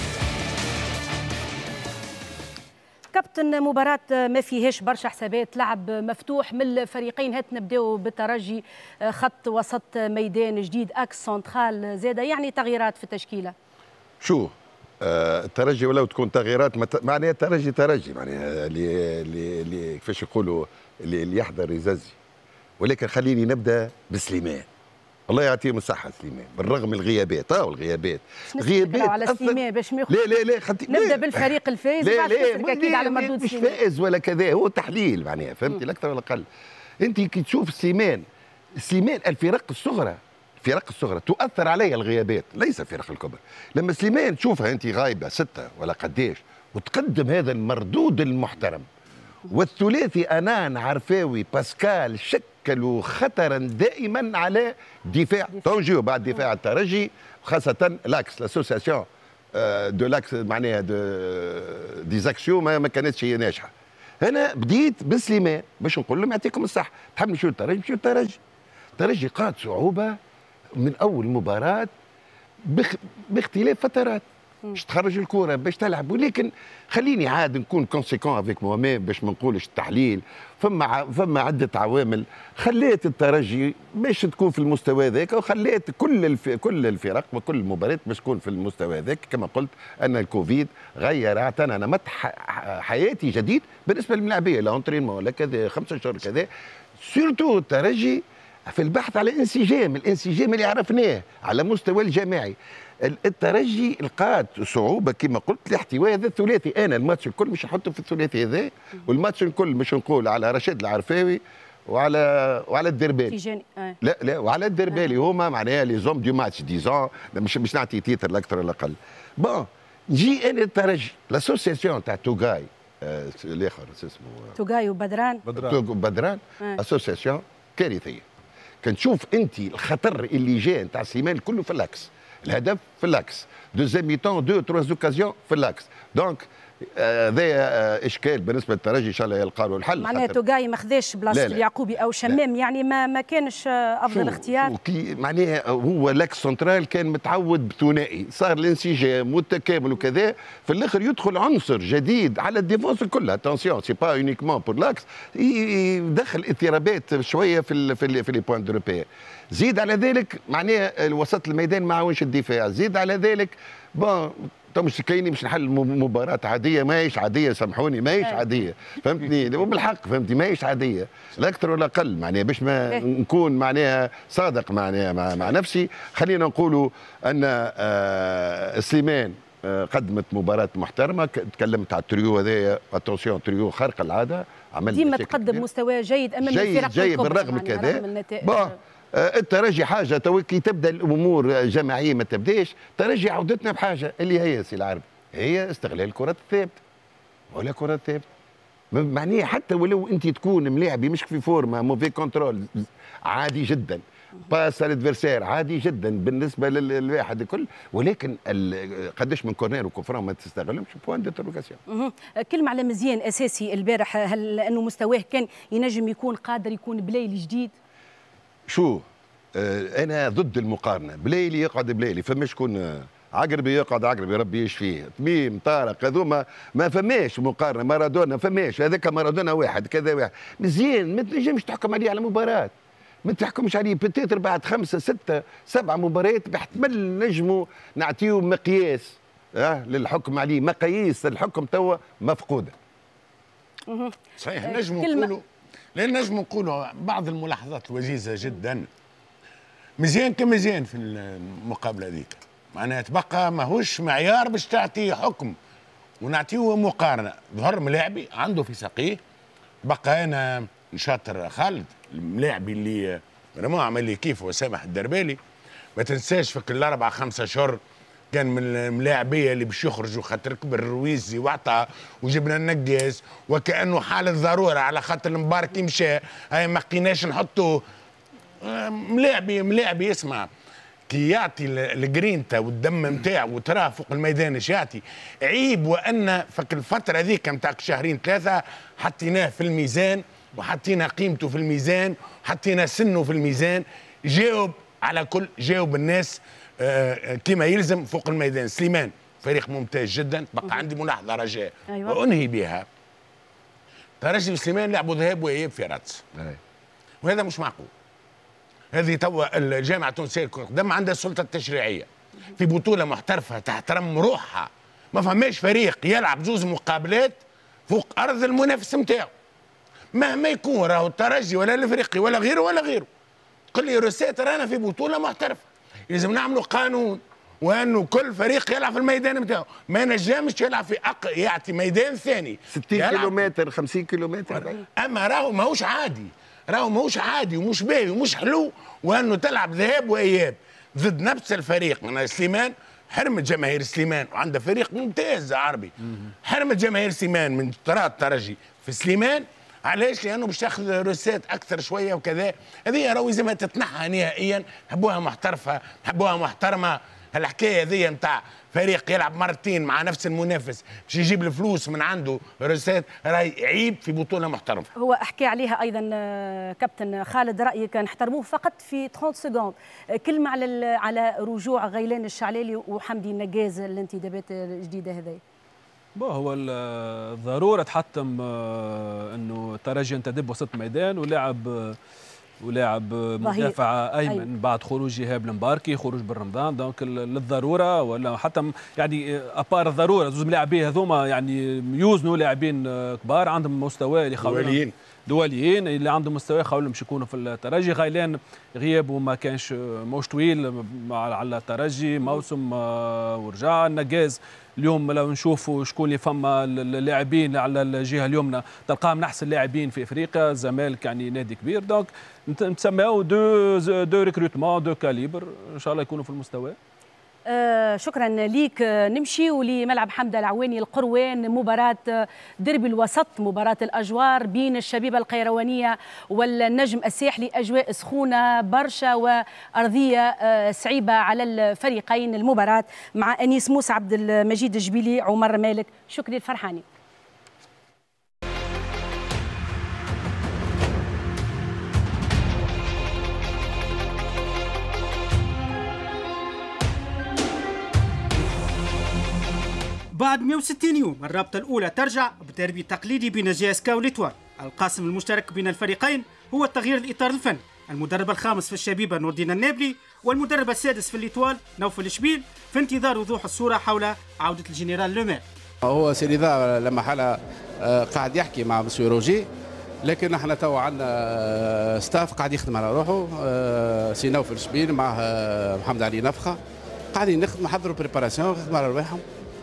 [SPEAKER 1] كابتن، مباراة ما فيهاش برشا حسابات، لعب مفتوح من الفريقين. هات نبداو بالترجي، خط وسط ميدان جديد، اكس سنترال زاده، يعني تغييرات في التشكيله.
[SPEAKER 2] شو الترجي ولو تكون تغييرات معناها ترجي معناها اللي كيفاش يقولوا اللي يحضر يززي، ولكن خليني نبدا بسليمان. الله يعطيهم الصحة سليمان بالرغم الغيابات. الغيابات
[SPEAKER 1] على سليمان باش ما
[SPEAKER 2] لا
[SPEAKER 1] نبدا بالفريق الفائز وبعد اكيد على مردود
[SPEAKER 2] مش فائز ولا كذا، هو تحليل معناها، فهمتي لا اكثر ولا اقل. انت كي تشوف سليمان الفرق الصغرى تؤثر عليها الغيابات، ليس الفرق الكبرى. لما سليمان تشوفها انت غايبه 6 ولا قديش وتقدم هذا المردود المحترم، والثلاثي انان عرفاوي باسكال شكلوا خطرا دائما على دفاع تونجيو بعد دفاع الترجي، خاصه لاكس لاسوسياسيون دو لاكس معناها ديزاكسيون ما كانتش هي ناجحه. انا بديت بسليمان باش نقول لهم يعطيكم الصح، تحب نمشيو الترجي الترجي قاد صعوبه من اول مباراه باختلاف فترات باش تخرج الكره باش تلعب، ولكن خليني عاد نكون كونسيكون افيك مومي باش ما نقولش التحليل. فما عده عوامل خليت الترجي باش تكون في المستوى ذاك، وخليت كل الفرق وكل المباريات باش تكون في المستوى ذاك. كما قلت ان الكوفيد اعطانا نمط حياتي جديد بالنسبه للملاعبيه، لا اونترينمون ولا كذا 5 شهور كذا. سورتو الترجي في البحث على الانسجام اللي عرفناه على مستوى الجماعي. الترجي لقات صعوبه كما قلت لاحتواء هذا الثلاثي. انا الماتش الكل مش نحطه في الثلاثي هذا، والماتش الكل مش نقول على رشيد العرفاوي وعلى الدربالي. لا وعلى الدربالي هما معناها لي زوم دو ماتش ديزون، مش نعطي تيتر الاكثر ولا الاقل. بون نجي انا الترجي لاسوسياسيون تاع توغاي الاخر اسمه
[SPEAKER 1] توغاي
[SPEAKER 2] وبدران اسوسياسيون كارثيه. كنشوف انت الخطر اللي جاء نتاع سليمان كله في الاكس، الهدف في الاكس، دوزيام ميتون 2 3 اوكازيون في الاكس. دونك هذا اشكال بالنسبه للترجي، ان شاء الله يلقى له الحل.
[SPEAKER 1] معناها توغاي ما خذاش بلاصه اليعقوبي او شمام، يعني ما كانش افضل اختيار.
[SPEAKER 2] معناها هو لاكس سنترال كان متعود بثنائي، صار الانسجام والتكامل وكذا، في الاخر يدخل عنصر جديد على الديفونس كلها. اتونسيون سي با اونيكمون بور لاكس، يدخل اضطرابات شويه في لي بوان دو ريبير. زيد على ذلك معناها وسط الميدان ما عاونش الدفاع. زيد على ذلك بون مش كايني مش نحل مباراة عادية، ماهيش عادية، سامحوني ماهيش عادية، فهمتني؟ وبالحق فهمتي ماهيش عادية، لا أكثر ولا أقل. معناها باش ما نكون معناها صادق معناها مع نفسي، خلينا نقولوا أن سليمان قدمت مباراة محترمة. تكلمت على التريو هذايا، اتونسيون تريو خارق العادة، عمل
[SPEAKER 1] ديما تقدم مستوى جيد أمام الفرق
[SPEAKER 2] جيد بالرغم كذا. الترجي حاجه تو كي تبدا الامور جماعيه ما تبداش. الترجي عودتنا بحاجه اللي هي سي العربي، هي استغلال الكرات الثابته ولا كرات ثابته. معناها حتى ولو انت تكون ملاعبي مش في فورما موفي كنترول عادي جدا، باس الادفيرسير عادي جدا بالنسبه للواحد الكل، ولكن قداش من كورنير وكفران ما تستغلهمش بوان ديتروغاسيون.
[SPEAKER 1] كلمه على مزيان اساسي البارح، هل انه مستواه كان ينجم يكون قادر يكون بلايلي جديد؟
[SPEAKER 2] شو انا ضد المقارنه، بلايلي يقعد بلايلي، فما شكون عقربي يقعد عقربي ربي يشفيه، تميم طارق هذوما ما فماش مقارنه. مارادونا فماش، هذاك مارادونا واحد كذا واحد. مزيان ما تنجمش تحكم عليه على مباراه، ما تحكمش عليه بتيتر بعد 5 6 7 مباريات باحتمال نجموا نعطيو مقياس للحكم عليه. مقاييس الحكم توا مفقوده.
[SPEAKER 5] صحيح نجموا نقولوا، لان نجموا نقولوا بعض الملاحظات الوجيزه جدا. مزيان كمزيان في المقابله هذيك، معناها تبقى ماهوش معيار باش تعطي حكم ونعطيه مقارنه. ظهر ملاعبي عنده في ساقيه، بقى انا نشاطر خالد الملاعبي اللي رموه عمل لي كيف وسامح الدربالي. ما تنساش في كل 4-5 شهور كان من الملاعبيه اللي باش يخرجوا خاطر كبر الرويزي وعطى وجبنا النقاز وكانه حاله ضروره على خاطر المبارك مشى. هاي ما لقيناش نحطوا ملاعبي اسمع كي يعطي الجرينتا والدم نتاعو وتراه فوق الميدان ايش يعطي. عيب وان فك الفتره هذيك نتاع شهرين 3 حطيناه في الميزان وحطينا قيمته في الميزان وحطينا سنه في الميزان. جاوب على كل جاوب الناس كما يلزم فوق الميدان. سليمان فريق ممتاز جدا. بقى عندي ملاحظه رجاء
[SPEAKER 1] أيوة.
[SPEAKER 5] وانهي بها. ترجي وسليمان لعبوا ذهاب واياب في رادس وهذا مش معقول. هذه توا الجامعه التونسيه لكره القدم عندها السلطه التشريعيه في بطوله محترفه تحترم روحها. ما فماش فريق يلعب زوز مقابلات فوق ارض المنافس نتاعو مهما يكون، راهو الترجي ولا الافريقي ولا غيره. قل لي روسيت رانا في بطوله محترفه، لازم نعملوا قانون وانه كل فريق يلعب في الميدان نتاعو، ما نجمش يلعب في يعطي ميدان ثاني
[SPEAKER 2] 60 كيلومتر 50 كيلومتر.
[SPEAKER 5] اما راهو ماهوش عادي ومش باهي ومش حلو وانه تلعب ذهاب واياب ضد نفس الفريق. من سليمان حرمت جماهير سليمان وعنده فريق ممتاز عربي، حرمت جماهير سليمان من ترى الترجي في سليمان. علاش؟ لانه باش تاخذ روسات اكثر شويه وكذا. هذه راهو لازمها تتنحى نهائيا. نحبوها محترفه، نحبوها محترمه. هالحكايه هذه نتاع فريق يلعب مرتين مع نفس المنافس باش يجيب الفلوس من عنده روسات راهي عيب في بطوله محترمه.
[SPEAKER 1] هو احكي عليها ايضا كابتن خالد، رايك نحترموه فقط في 30 سكوند. كلمه على رجوع غيلان الشعلالي وحمدي النقاز الانتدابات الجديده هذه.
[SPEAKER 4] هو الضروره تحتم انه الترجي ينتدب وسط الميدان ولاعب مدافع ايمن بعد خروج ايهاب المباركي، خروج بالرمضان. دونك للضروره ولا حتى يعني ابار الضروره زوج ملاعبين هذوما يعني يوزنوا لاعبين كبار عندهم مستوى اللي دوليين اللي عندهم مستوى خاولهم باش يكونوا في الترجي. غيلان غيابه ما كانش موش طويل على الترجي موسم ورجع. النقاز اليوم لو نشوفوا شكون اللي فما اللاعبين على الجهه اليمنى تلقاهم من احسن اللاعبين في افريقيا. الزمالك يعني نادي كبير. دونك نتسمعوا دو ريكروتمون دو كاليبر ان شاء الله يكونوا في المستوى.
[SPEAKER 1] شكرا ليك. نمشي ولملعب حمدة العواني القروان، مباراة دربي الوسط، مباراة الأجوار بين الشبيبة القيروانية والنجم الساحلي. أجواء سخونة برشا وأرضية صعيبة على الفريقين. المباراة مع أنيس موسى، عبد المجيد الجبيلي، عمر مالك، شكري الفرحاني.
[SPEAKER 13] بعد 160 يوم الرابطة الأولى ترجع بدربي تقليدي بين جياسكا وليتوان. القاسم المشترك بين الفريقين هو تغيير الإطار الفني. المدرب الخامس في الشبيبة نور الدين النابلي والمدرب السادس في الليتوال نوفل الشبيل في انتظار وضوح الصورة حول عودة الجنرال لومير.
[SPEAKER 14] هو سيريدا لما حالا قاعد يحكي مع مسيو روجي، لكن احنا تو عندنا ستاف قاعد يخدم على روحه. سي نوفل الشبيل مع محمد علي نفخة قاعدين نخدموا، حضروا بريباراسيون، يخدموا على رواحهم.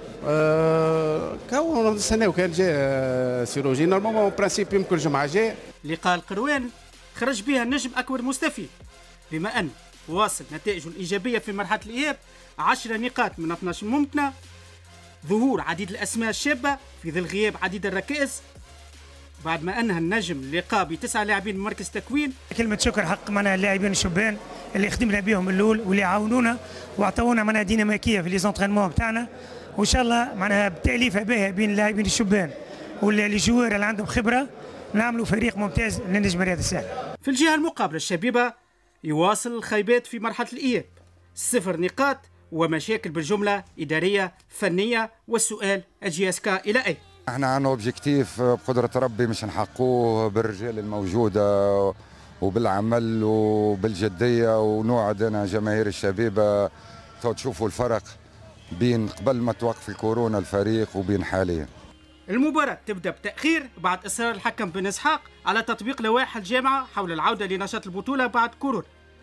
[SPEAKER 14] كون نستناو كان جاء سيروجي نورمالمون برانسيب يمكن الجمعه جاء.
[SPEAKER 13] لقاء القروان خرج بها النجم اكبر مستفيد بما ان واصل نتائجه الايجابيه في مرحله الاياب 10 نقاط من 12 ممكنه، ظهور عديد الاسماء الشابه في ظل غياب عديد الركائز، بعد ما انهى النجم اللقاء ب9 لاعبين من مركز تكوين.
[SPEAKER 15] كلمه شكر حق معنا اللاعبين الشبان اللي خدمنا بهم من الاول واللي عاونونا واعطونا معنا ديناميكيه في لي زونترينمون بتاعنا، وان شاء الله معناها بتاليفه باهيه بين اللاعبين الشبان والجوار اللي عندهم خبره نعملوا فريق ممتاز للنجم رياض الساحل.
[SPEAKER 13] في الجهه المقابله الشبيبه يواصل الخيبات في مرحله الاياب، 0 نقاط ومشاكل بالجمله اداريه فنيه، والسؤال الجياسكا الى اين؟
[SPEAKER 16] احنا عندنا اوبجيكتيف بقدره ربي مش نحققوه بالرجال الموجوده وبالعمل وبالجديه، ونوعد انا جماهير الشبيبه تشوفوا الفرق بين قبل ما توقف الكورونا الفريق وبين حاليا.
[SPEAKER 13] المباراة تبدأ بتأخير بعد إصرار الحكم بن إسحاق على تطبيق لوائح الجامعة حول العودة لنشاط البطولة بعد كورونا.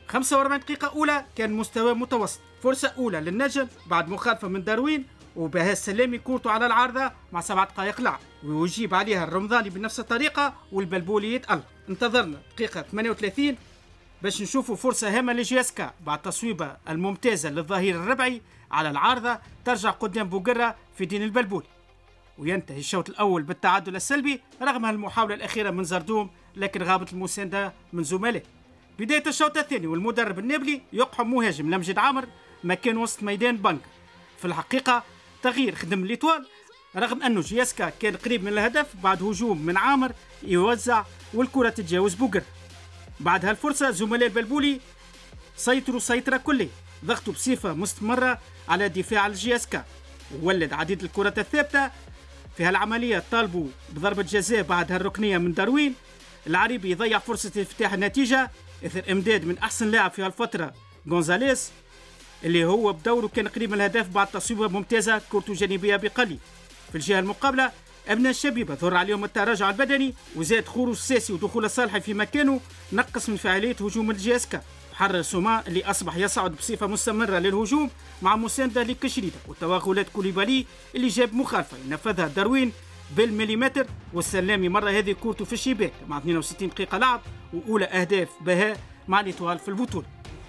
[SPEAKER 13] 45 دقيقة أولى كان مستوى متوسط، فرصة أولى للنجم بعد مخالفة من داروين وبها السلامي كورته على العارضة مع 7 دقائق لعب، ويجيب عليها الرمضاني بنفس الطريقة والبلبولي يتألق. انتظرنا دقيقة 38 باش نشوفوا فرصة هامة لجياسكا بعد تصويبة الممتازة للظهير الربعي على العارضة ترجع قدام بوقرة في دين البلبولي، وينتهي الشوط الأول بالتعادل السلبي رغم المحاولة الأخيرة من زردوم لكن غابت المساندة من زملائه. بداية الشوط الثاني والمدرب النابلي يقحم مهاجم لمجد عامر مكان وسط ميدان بنك. في الحقيقة تغيير خدم ليتوال رغم أنه جياسكا كان قريب من الهدف بعد هجوم من عامر يوزع والكرة تتجاوز بوقر. بعد هالفرصة زملاء البلبولي سيطروا سيطرة كلية، ضغطوا بصفة مستمرة على دفاع الجياسكا وولد عديد الكرات الثابتة. في هالعملية طالبوا بضربة جزاء بعد هالركنية من داروين. العريبي يضيع فرصة افتتاح النتيجة إثر إمداد من أحسن لاعب في هالفترة غونزاليس اللي هو بدوره كان قريب من الهدف بعد تصويبة ممتازة كورته جانبية بقليل. في الجهة المقابلة أبناء الشبيبة ظهر عليهم التراجع البدني وزاد خروج الساسي ودخول الصالحي في مكانه نقص من فعالية هجوم الجياسكا. حرر سوما اللي أصبح يصعد بصفة مستمرة للهجوم مع مساندة لكشريدة وتوغلات كوليبالي اللي جاب مخالفة ينفذها داروين بالمليمتر والسلامي مرة هذه كورته في الشباك مع 62 دقيقة لعب وأولى أهداف بهاء مع ليتوال في البطولة.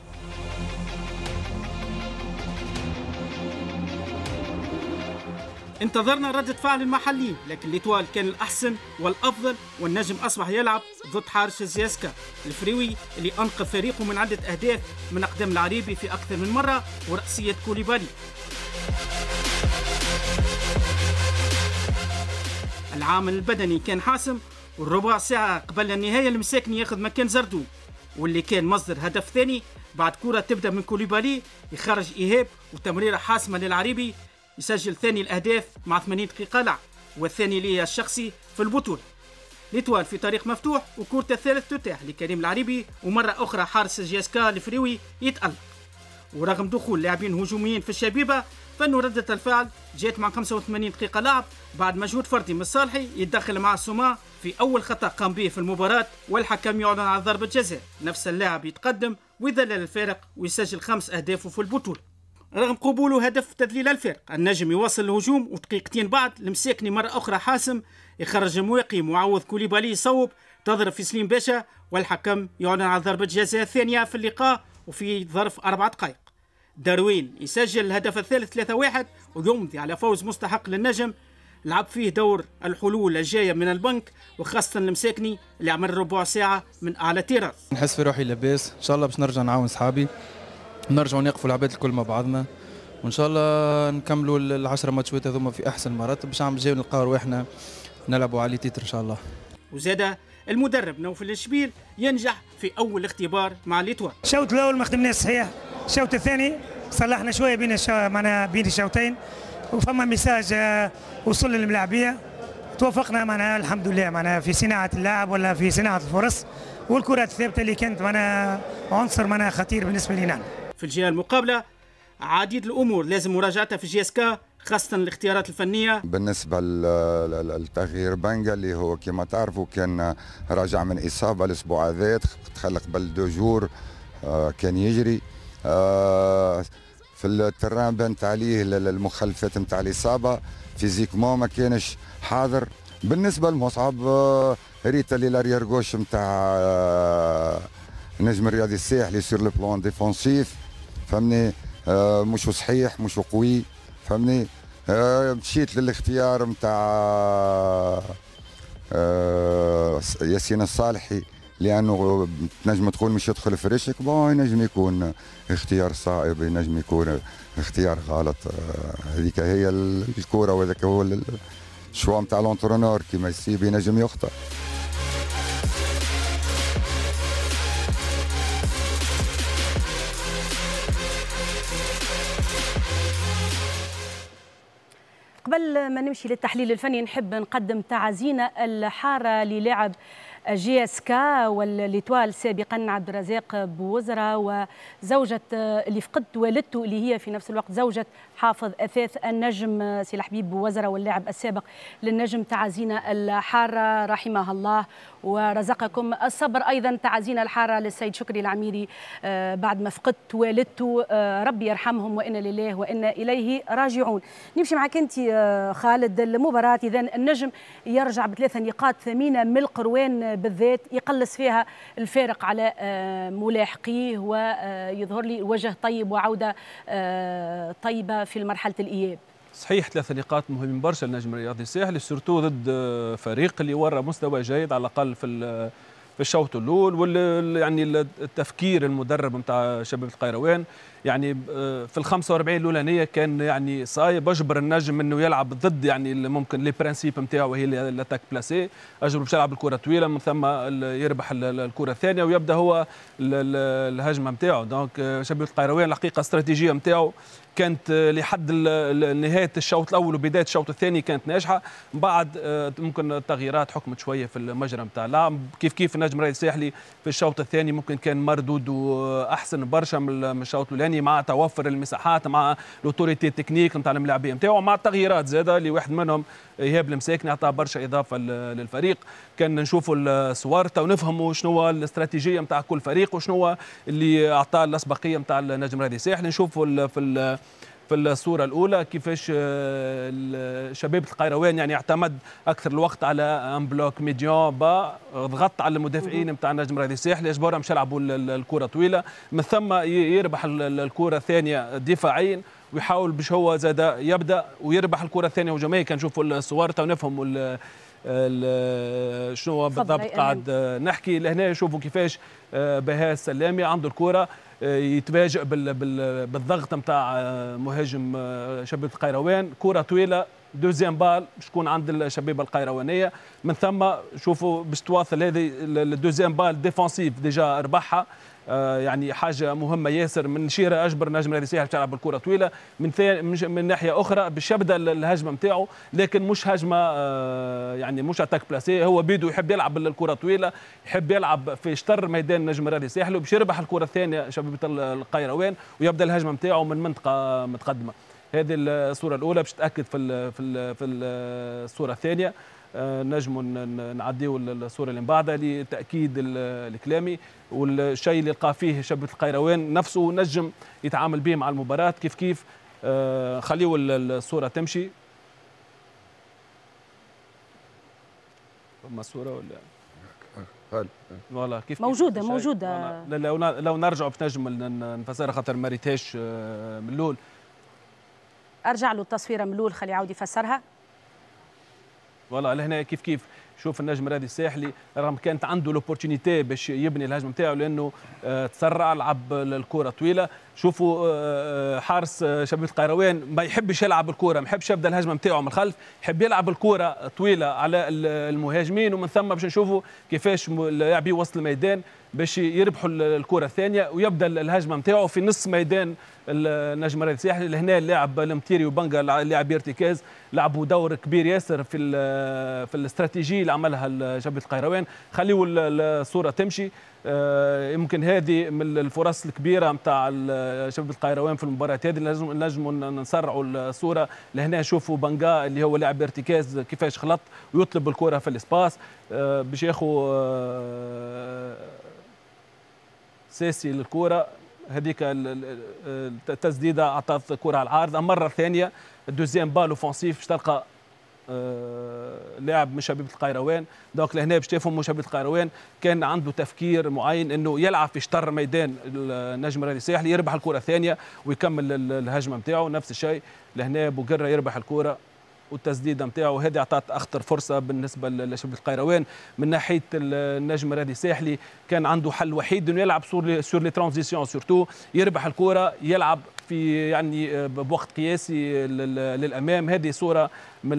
[SPEAKER 13] انتظرنا ردة فعل المحليين لكن ليتوال كان الأحسن والأفضل والنجم أصبح يلعب ضد حارس الجياسكا الفريوي اللي أنقذ فريقه من عدة أهداف من أقدام العريبي في أكثر من مرة ورأسية كوليبالي. العامل البدني كان حاسم والربع ساعة قبل النهاية المساكني ياخذ مكان زردوم واللي كان مصدر هدف ثاني بعد كرة تبدأ من كوليبالي يخرج إيهاب وتمريرة حاسمة للعريبي يسجل ثاني الأهداف مع 80 دقيقة لعب والثاني ليه الشخصي في البطولة. ليتوال في طريق مفتوح وكرة الثالث تتاح لكريم العريبي ومرة أخرى حارس جياسكا الفريوي يتألق. ورغم دخول لاعبين هجوميين في الشبيبة فإنه ردة الفعل جات مع 85 دقيقة لعب بعد مجهود فردي من صالحي يتدخل مع السوما في أول خطأ قام به في المباراة والحكم يعلن على ضربة جزاء. نفس اللاعب يتقدم ويذلل الفارق ويسجل 5 أهداف في البطولة. رغم قبوله هدف تذليل الفارق النجم يواصل الهجوم ودقيقتين بعد المساكني مرة أخرى حاسم يخرج مواقي معوض كوليبالي يصوب تضرب في سليم باشا والحكم يعلن على ضربة جزاء ثانية في اللقاء وفي ظرف 4 دقائق. داروين يسجل الهدف الثالث 3-1 ويمضي على فوز مستحق للنجم لعب فيه دور الحلول الجاية من البنك وخاصة المساكني اللي عمل ربع ساعة من أعلى تيراس.
[SPEAKER 17] نحس في روحي لاباس إن شاء الله باش نرجع نعاون صحابي نرجعوا نقفوا العباد الكل مع بعضنا وإن شاء الله نكملوا ال10 ماتشات هذوما في أحسن مراتب باش عم جاي نلقاو رواحنا نلعبوا على تيتر إن شاء الله.
[SPEAKER 13] وزاد المدرب نوفل الشبيل ينجح في أول اختبار مع ليتوال.
[SPEAKER 15] الشوط الأول ما خدمناش صحيح، الشوط الثاني صلحنا شوية بين الشوطين وفما ميساج وصل للملاعبية توفقنا معنا الحمد لله معنا في صناعة اللعب ولا في صناعة الفرص والكرات الثابتة اللي كانت معنا عنصر معنا خطير بالنسبة لنا.
[SPEAKER 13] في الجهة المقابلة عديد الأمور لازم مراجعتها في جياسكا خاصة الاختيارات الفنية.
[SPEAKER 16] بالنسبة للتغيير بانجا اللي هو كما تعرفوا كان راجع من إصابة الأسبوع هذا تخلق قبل 2 جور كان يجري في التران بانت عليه المخلفات نتاع الإصابة فيزيكمون ما كانش حاضر. بالنسبة لمصعب ريتا اللي لاريير غوش نتاع النجم الرياضي الساحلي سير لو بلان ديفونسيف فهمني مش صحيح مش قوي فهمني. مشيت للاختيار نتاع ياسين الصالحي لانه تنجم تقول مش يدخل في ريشك ينجم يكون اختيار صائب ينجم يكون اختيار غلط. هذيك هي الكوره وهذاك هو الشوا نتاع لونترونور كيما يصيب ينجم يخطئ.
[SPEAKER 1] قبل ما نمشي للتحليل الفني نحب نقدم تعازينا الحارة للاعب GSK والليتوال سابقا عبد الرزاق بوزرة، وزوجة اللي فقدت والدته اللي هي في نفس الوقت زوجة حافظ أثاث النجم سي الحبيب بوزرة واللاعب السابق للنجم. تعازينا الحارة رحمها الله ورزقكم الصبر. أيضا تعازينا الحارة للسيد شكري العميري بعد ما فقدت والدته، ربي يرحمهم وإنا لله وإنا إليه راجعون. نمشي معك أنت خالد. المباراة إذا النجم يرجع ب3 نقاط ثمينة من القروان بالذات، يقلص فيها الفارق على ملاحقيه ويظهر لي وجه طيب وعودة طيبة في مرحلة الإياب.
[SPEAKER 4] صحيح 3 نقاط مهمين برشا للنجم الرياضي الساحلي، سورتو ضد فريق اللي ورى مستوى جيد على الأقل في الشوط الاول، يعني التفكير المدرب نتاع شباب القيروان يعني في ال 45 الاولانيه كان يعني صايب اجبر النجم انه يلعب ضد يعني ممكن لي برانسيب نتاعو هي الاتاك بلاسي، اجبر باش يلعب الكره طويله من ثم يربح الكره الثانيه ويبدا هو الهجمه نتاعو. دونك شباب القيروان الحقيقه الاستراتيجيه نتاعو كانت لحد نهايه الشوط الاول وبدايه الشوط الثاني كانت ناجحه، من بعد ممكن التغييرات حكمت شويه في المجرى نتاع اللعب. كيف النجم الرياضي الساحلي في الشوط الثاني ممكن كان مردود احسن برشا من الشوط الاولاني، مع توفر المساحات مع لوتوريتي تكنيك نتاع الملاعبيه نتاعو، مع التغييرات زاده اللي واحد منهم ايهاب المساكني عطى برشا اضافه للفريق. كان نشوفوا الصورته ونفهموا شنو هو الاستراتيجيه نتاع كل فريق وشنو هو اللي اعطاه الاسبقيه نتاع النجم الرياضي الساحلي. نشوفوا في الصورة الأولى كيفاش شباب القيروان يعني اعتمد أكثر الوقت على ان بلوك ميديان با، ضغط على المدافعين نتاع النجم الرياضي الساحلي، أجبرهم باش يلعبوا الكرة طويلة، من ثم يربح الكرة الثانية دفاعيا ويحاول باش هو زاد يبدأ ويربح الكرة الثانية هجوميا. كنشوفوا الصور ونفهموا شنو بالضبط قاعد نحكي. لهنا يشوفوا كيفاش بهاء السلامي عنده الكرة يتفاجئ بالضغط نتاع مهاجم شباب القيروان، كرة طويلة دوزيام بال باش تكون عند الشبيبه القيروانيه، من ثم شوفوا باش تواصل هذه الدوزيام بال ديفونسيف ديجا ربحها، يعني حاجه مهمه ياسر من شيره اجبر نجم الرياضي الساحلي تلعب بالكره طويله. من ناحيه اخرى باش يبدا الهجمه نتاعو، لكن مش هجمه يعني مش اتاك بلاسي، هو بيدو يحب يلعب بالكره طويله، يحب يلعب في شطر ميدان نجم الرياضي الساحلي وباش يربح الكره الثانيه شبيبه القيروان ويبدا الهجمه نتاعو من منطقه متقدمه. هذه الصوره الاولى. باش تاكد في الصوره الثانيه نجم نعديو الصوره اللي من بعدها لتاكيد الكلامي، والشيء اللي لقى فيه شبة القيروان نفسه نجم يتعامل به مع المباراه كيف خليوا الصوره تمشي. فما صوره ولا والله كيف
[SPEAKER 1] موجوده
[SPEAKER 4] لو نرجعوا باش نجم نفسرها خاطر ما ريتهاش من الاول.
[SPEAKER 1] ارجع له التصويره من الاول خليه يعاود يفسرها.
[SPEAKER 4] والله لهنا كيف شوف النجم الرياضي الساحلي رغم كانت عنده لوبورتونيتي باش يبني الهجمه نتاعو لانه تسرع لعب الكره طويله. شوفوا حارس شباب القيروان ما يحبش يلعب الكره، ما يحبش يبدا الهجمه نتاعو من الخلف، يحب يلعب الكره طويله على المهاجمين، ومن ثم باش نشوفوا كيفاش لاعبي وسط الميدان باش يربحوا الكره الثانيه ويبدا الهجمه نتاعو في نص ميدان النجم الرياضي الساحلي. لهنا اللاعب المتيري وبنجا اللاعب ارتكاز لعبوا دور كبير ياسر في الاستراتيجيه اللي عملها شباب القيروان. خليوا الصوره تمشي. يمكن هذه من الفرص الكبيره نتاع شباب القيروان في المباراه هذه، نجموا نسرعوا الصوره. لهنا شوفوا بنجا اللي هو لاعب ارتكاز كيفاش خلط ويطلب الكره في الاسباس باش ياخذ ساسي للكره هذيك التسديده اعطت كره على العارضه. مره ثانيه الدوزيام بال اوفونسيف باش تلقى لاعب من شبيبه القيروان. دونك لهنا باش تفهموا شبيبه القيروان كان عنده تفكير معين انه يلعب في شطر ميدان النجم الرياضي الساحلي، يربح الكره الثانيه ويكمل الهجمه نتاعو. نفس الشيء لهنا بوقره يربح الكره والتسديده نتاعو، هذه اعطت اخطر فرصه بالنسبه لشباب القيروان. من ناحيه النجم الرياضي الساحلي كان عنده حل وحيد انه يلعب سور لي ترانزيسيون، سورتو يربح الكره يلعب في يعني بوقت قياسي للامام. هذه صوره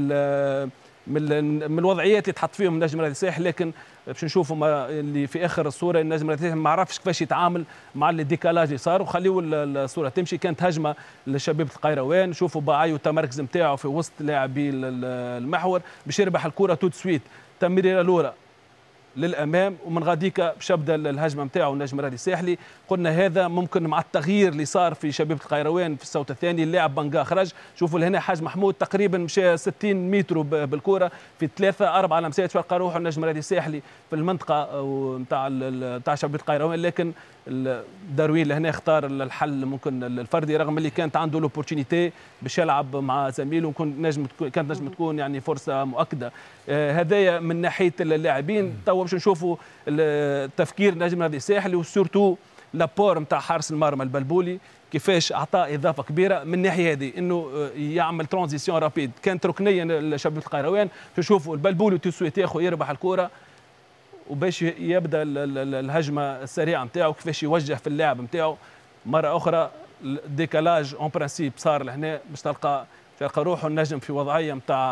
[SPEAKER 4] من الوضعيات اللي تحط فيهم النجم الرياضي الساحلي، لكن باش نشوفوا اللي في اخر الصوره النجم الرياضي الساحلي ما عرفش كيفاش يتعامل مع الديكالاج اللي صار، وخليوا الصوره تمشي. كانت هجمه لشباب القيروان، شوفوا باعيو التمركز نتاعو في وسط لاعبي المحور باش يربح الكره توت سويت. تمريره الاولى للامام، ومن غاديك باش يبدا الهجمه نتاعو النجم الرياضي الساحلي. قلنا هذا ممكن مع التغيير اللي صار في شبيبه القيروان في الشوط الثاني، اللاعب بنقا خرج. شوفوا لهنا حاج محمود تقريبا مشى 60 متر بالكره في 3-4 لمسات، فلقى روحه النجم الرياضي الساحلي في المنطقه نتاع شبيبه القيروان، لكن داروين لهنا اختار الحل ممكن الفردي، رغم اللي كانت عنده لوبورتينيتي باش يلعب مع زميله، كانت نجم تكون يعني فرصه مؤكده. هذايا من ناحيه اللاعبين. توا باش نشوفوا التفكير النجم الرياضي الساحلي، وسورتو لابور نتاع حارس المرمى البلبولي كيفاش اعطى اضافه كبيره من الناحيه هذه، انه يعمل ترانزيسيون رابيد. كانت ركنيه لشبيبه القيروان، تشوفوا البلبولي تسويت ياخذ يربح الكره وباش يبدا الهجمه السريعه نتاعو، كيفاش يوجه في اللاعب نتاعو. مره اخرى ديكالاج اون برانسيب صار لهنا باش تلقى روحه النجم في وضعيه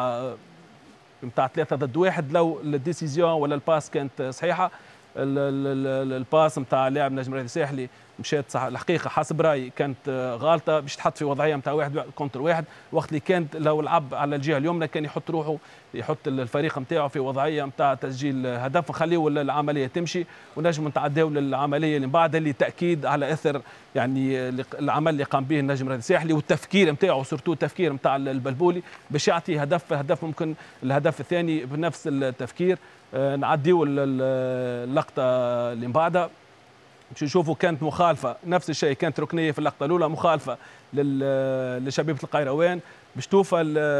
[SPEAKER 4] نتاع 3 ضد 1. لو الديسيزيون ولا الباس كانت صحيحه، الباس نتاع لاعب نجم الرياضي الساحلي مشات صح. الحقيقه حسب رايي كانت غلطه باش تحط في وضعيه نتاع 1 كونتر 1، وقت اللي كانت لو لعب على الجهه اليمنى كان يحط روحه، يحط الفريق نتاعو في وضعيه نتاع تسجيل هدف، نخليو العمليه تمشي ونجم نتعداو للعمليه اللي من بعدها، اللي تاكيد على اثر يعني العمل اللي قام به النجم الرياضي الساحلي والتفكير نتاعو، سورتو التفكير نتاع البلبولي باش يعطي هدف ممكن الهدف الثاني بنفس التفكير. نعديو اللقطه اللي من بعدها باش نشوفوا كانت مخالفه، نفس الشيء كانت ركنيه في اللقطه الاولى، مخالفه لشبيبه القيروان باش توفى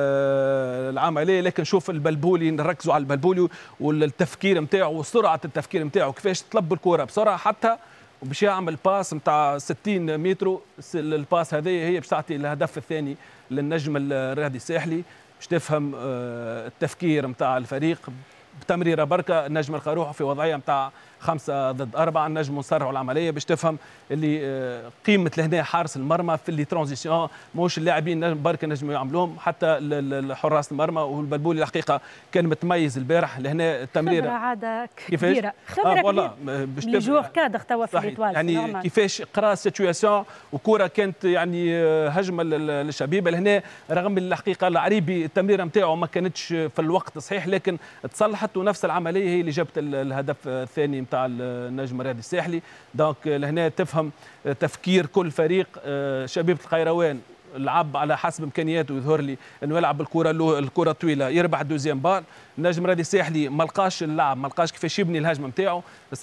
[SPEAKER 4] العمليه. لكن شوف البلبولي، نركزوا على البلبولي والتفكير نتاعو وسرعه التفكير نتاعو، كيفاش طلب الكره بسرعه حتى وباش يعمل باس نتاع 60 متر. الباس هذه هي باش تعطي الهدف الثاني للنجم الرياضي الساحلي، باش تفهم التفكير نتاع الفريق. بتمريره بركه النجم لقى روحه في وضعيه نتاع 5 ضد 4، النجم نسرعوا العمليه باش تفهم اللي قيمه لهنا حارس المرمى في اللي ترانزيسيون، موش اللاعبين بركه نجموا يعملوهم، حتى حراس المرمى. والبلبولي الحقيقه كان متميز البارح لهنا التمريره،
[SPEAKER 1] خبره عادة كبيره، خبره
[SPEAKER 4] والله
[SPEAKER 1] باش لي جوغ كادر توا في الإيطوال
[SPEAKER 4] يعني كيفاش قرا السيتوياسيون، وكره كانت يعني هجمه للشبيبه لهنا، رغم الحقيقه العريبي التمريره نتاعو ما كانتش في الوقت الصحيح، لكن تصلحت ونفس العمليه هي اللي جابت الهدف الثاني نتاع النجم الرياضي الساحلي. دونك لهنا تفهم تفكير كل فريق. شبيبه القيروان لعب على حسب امكانياته، يظهر لي انه يلعب الكره طويله يربح الدوزيام بال. النجم الرياضي الساحلي ما لقاش اللعب، ما لقاش كيفاش يبني الهجمه نتاعو،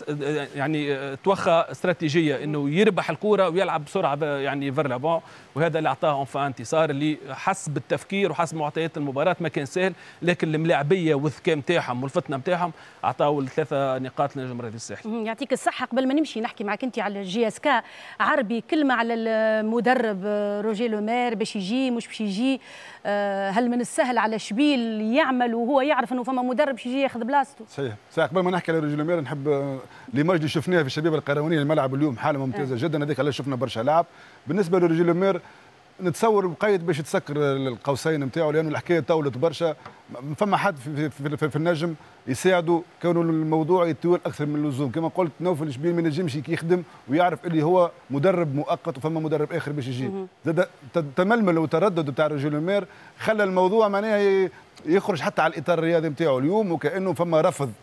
[SPEAKER 4] يعني توخى استراتيجيه انه يربح الكره ويلعب بسرعه يعني فير لافون، وهذا اللي اعطاه اونفا انتصار اللي حسب التفكير وحسب معطيات المباراه ما كان سهل، لكن الملاعبيه والذكاء نتاعهم والفتنه نتاعهم اعطاوا ال3 نقاط للنجم الرياضي الساحلي.
[SPEAKER 1] يعطيك الصحه. قبل ما نمشي نحكي معك انت على الجي اس كا عربي، كلمه على المدرب روجيه لومير، باش يجي مش باش يجي، هل من السهل على شبيل يعمل وهو يعرف انه فما مدرب باش يجي ياخذ بلاصته؟
[SPEAKER 3] صحيح. قبل ما نحكي على روجيه لومير نحب ليماج اللي شفناها في الشبيبه القيروانيه، الملعب اليوم حاله ممتازه جدا، هذيك علاش شفنا برشا لاعب. بالنسبه لروجيه لومير نتصور بقيد باش تسكر القوسين نتاعو، لانه الحكايه طولت برشا، فما حد في النجم يساعده، كونه الموضوع يطول اكثر من اللزوم. كما قلت نوفل الشبيل ما ينجمش يخدم ويعرف اللي هو مدرب مؤقت وفما مدرب اخر باش يجي. زاد تململ وتردد بتاع روجيه لومير خلى الموضوع معناها يخرج حتى على الاطار الرياضي نتاعو اليوم، وكانه فما رفض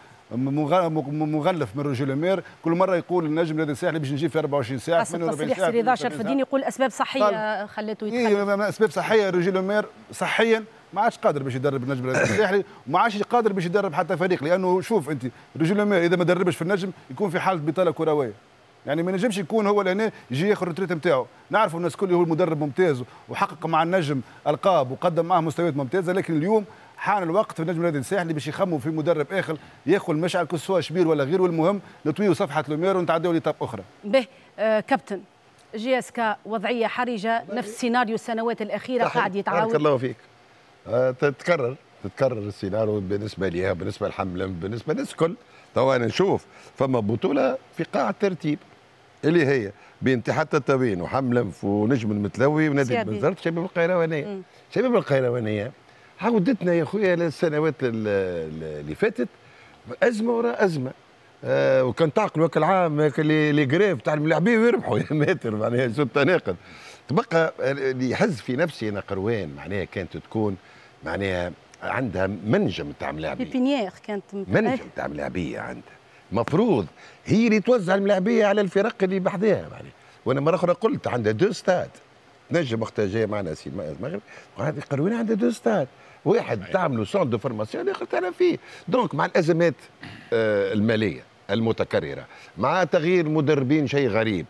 [SPEAKER 3] مغلف من روجيه لومير. كل مره يقول النجم الرياضي الساحلي باش نجي في 24 ساعه 48 ساعه.
[SPEAKER 1] رضا شرف الدين يقول اسباب صحيه خلته يتخلف.
[SPEAKER 3] اسباب صحيه. روجيه لومير صحيا ما عادش قادر باش يدرب النجم الرياضي الساحلي، وما عادش قادر باش يدرب حتى فريق، لانه شوف انت روجيه لومير اذا ما دربش في النجم يكون في حاله بطاله كرويه، يعني ما ينجمش يكون هو لهنا يجي ياخذ الريتريت نتاعو. نعرفوا الناس الكل هو المدرب ممتاز وحقق مع النجم القاب وقدم معه مستويات ممتازه، لكن اليوم حان الوقت في النجم الرياضي الساحلي باش يخموا في مدرب اخر ياخذ المشعل كسوا شبير ولا غيره، والمهم نطويو صفحه لومير ونتعداو لإيطاب اخرى.
[SPEAKER 1] به كابتن، جي اس كا وضعيه حرجه، نفس سيناريو السنوات الاخيره قاعد يتعاود.
[SPEAKER 2] بارك الله فيك. تتكرر السيناريو بالنسبه ليها، بالنسبه لحملم، بالنسبه للناس الكل. توا انا نشوف فما بطوله في قاع الترتيب اللي هي بين اتحاد التبين وحملم ونجم المتلوي ونادي بنزرت شباب القيروانيه. شباب القيروانيه عودتنا يا خويا للسنوات اللي فاتت ازمه وراء ازمه. وكان تعقل وكل عام اللي قريب تاع الملاعبين ويربحوا يا ماتر، معناها زود تناقض. تبقى اللي يحز في نفسي انا قروان معناها كانت تكون معناها عندها منجم تاع ملاعبيه.
[SPEAKER 1] بيبينيير كانت
[SPEAKER 2] منجم تاع ملاعبيه عندها. مفروض هي اللي توزع الملاعبيه على الفرق اللي بحذاها يعني. وانا مره اخرى قلت عندها دو ستاد، نجم وقتها جاي معنا سي المغرب وهذه قروينا عندها دو ستاد، واحد تعملوا سون دو فورماسيون الاخر تعمل فيه. دونك مع الازمات الماليه المتكرره، مع تغيير مدربين شيء غريب،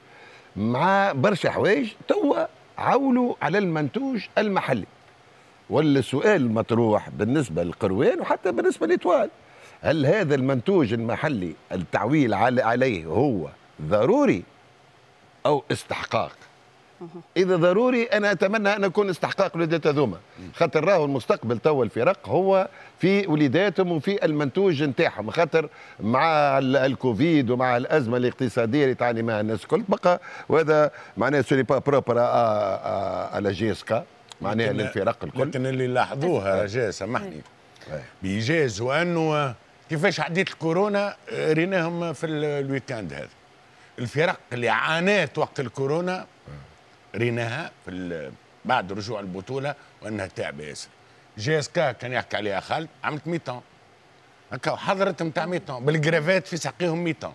[SPEAKER 2] مع برشا حوايج توا عولوا على المنتوج المحلي. والسؤال المطروح بالنسبه للقروان وحتى بالنسبه لإطوال، هل هذا المنتوج المحلي التعويل عليه هو ضروري او استحقاق؟ اذا ضروري انا اتمنى ان يكون استحقاق الوليدات هذوما، خاطر راهو المستقبل توا الفرق هو في وليداتهم وفي المنتوج نتاعهم، خاطر مع الكوفيد ومع الازمه الاقتصاديه اللي تعاني معها الناس الكل بقى، وهذا معناه سوني با بروبر على جيسكا معناها للفرق الكل.
[SPEAKER 5] لكن اللي لاحظوها رجاء سامحني بإيجاز هو انه كيفاش عديت الكورونا ريناهم في الويكاند هذا. الفرق اللي عانت وقت الكورونا ريناها في بعد رجوع البطوله وانها تعبه ياسر. جي اس كا كان يحكي عليها خالد عملت ميتون هكا حضرت نتاع ميتون بالجرافات في ساقيهم ميتون.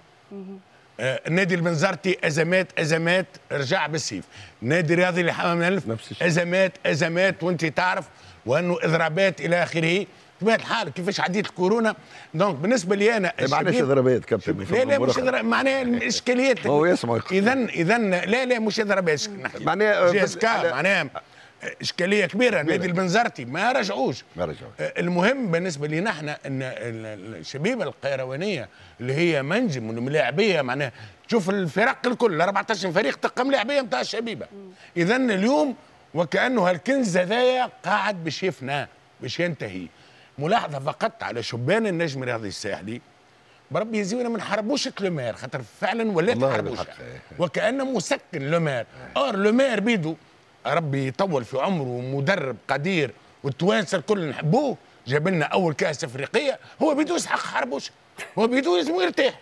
[SPEAKER 5] النادي البنزرتي ازمات رجع بالسيف. النادي الرياضي اللي حمام الف ازمات وانت تعرف وانه اضرابات الى اخره. بطبيعه الحال كيفاش عديت الكورونا. دونك بالنسبه لي انا
[SPEAKER 2] معلش اضرابات كابتن.
[SPEAKER 5] لا مش اضراب معناها الاشكاليات.
[SPEAKER 2] هو يسمع
[SPEAKER 5] اذا لا مش اضرابات
[SPEAKER 2] معناها
[SPEAKER 5] جي اس كا معناها اشكاليه كبيره. النادي البنزرتي ما رجعوش. المهم بالنسبه لنا احنا ان الشبيبه القيروانيه اللي هي منجم والملاعبيه معناها شوف الفرق الكل 14 فريق تقى ملاعبيه نتاع الشبيبه. اذا اليوم وكانه هالكنز هذايا قاعد باش يفنى باش ينتهي. ملاحظه فقط على شبان النجم الرياضي الساحلي بربي يزيونا ما نحاربوش لومير خاطر فعلا ولات نحاربوش وكانه مسكن لومير. لومير بيدو ربي يطول في عمره مدرب قدير والتوانسه الكل نحبوه جاب لنا اول كاس افريقيه. هو بيدو يسحق حربوش هو بيدو اسمه يرتاح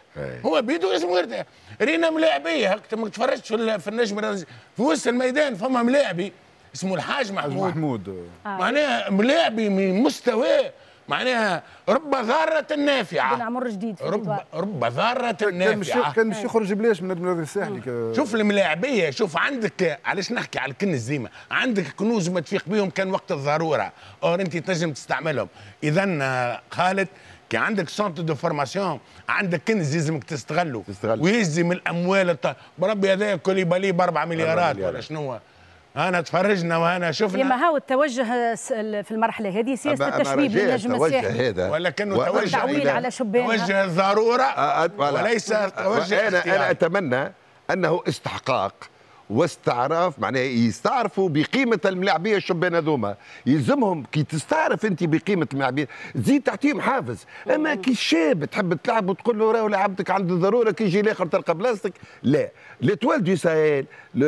[SPEAKER 5] رينا ملاعبيه هكا ما تفرجتش في النجم الرياضي في وسط الميدان فما ملاعبي اسمه الحاج محمود معناها ملاعبي من مستواه معناها رب ضارة نافعة.
[SPEAKER 1] بن عمر جديد
[SPEAKER 5] رب ضارة نافعة.
[SPEAKER 3] كان مش يخرج بلاش من النادي الرياضي الساحلي.
[SPEAKER 5] شوف الملاعبية شوف عندك علاش نحكي على الكنز ديما عندك كنوز ما تفيق بهم كان وقت الضرورة انت تنجم تستعملهم. اذا خالد كي عندك سونتر دو فورماسيون عندك كنز لازمك تستغله ويلزم الاموال بربي هذا كوليبالي ب 4 مليارات ولا شنو. أنا تفرجنا وأنا شفنا
[SPEAKER 1] لما هو التوجه في المرحلة هذه سياسة التشبيب للنجم الساحلي
[SPEAKER 5] ولكنه
[SPEAKER 1] توجه على شبان
[SPEAKER 5] توجه الضرورة وليس توجه
[SPEAKER 2] أنا أتمنى أنه استحقاق واستعراف معناها يستعرفوا بقيمه الملاعبيه الشبان هذوما. يلزمهم كي تستعرف انت بقيمه الملاعبيه زيد تعطيهم حافز. اما كي الشاب تحب تلعب وتقول له راهو لعبتك عند الضروره كي يجي الاخر تلقى بلاصتك لا. ليتوال دو ساهيل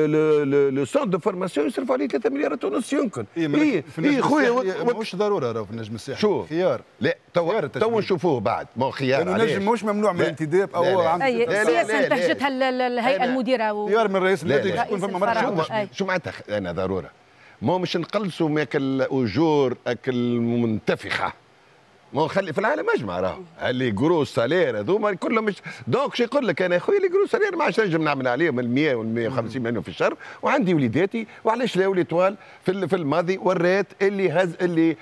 [SPEAKER 2] لو سونت دو فورماسيون يصرفوا عليه 3 مليارات ونص يمكن.
[SPEAKER 3] اي خويا مش ضروره راهو في النجم الساحلي.
[SPEAKER 2] شوف خيار لا تو نشوفوه بعد ما خيار
[SPEAKER 3] النجم مش ممنوع من الانتداب او عنده
[SPEAKER 1] سياسه انتهجتها الهيئه المديره
[SPEAKER 3] خيار من رئيس النادي يكون فما مرة.
[SPEAKER 2] شو معناتها انا ضروره؟ ما مش نقلصوا ماك الاجور المنتفخه. ما خلي في العالم اجمع راهو اللي جروس سالير هذوما كلهم مش دونك شو يقول لك انا يا خويا اللي جروس سالير ما عادش نجم نعمل عليهم ال 100 وال 150 مليون في الشهر وعندي وليداتي وعلاش لا وليتوال في الماضي ورات اللي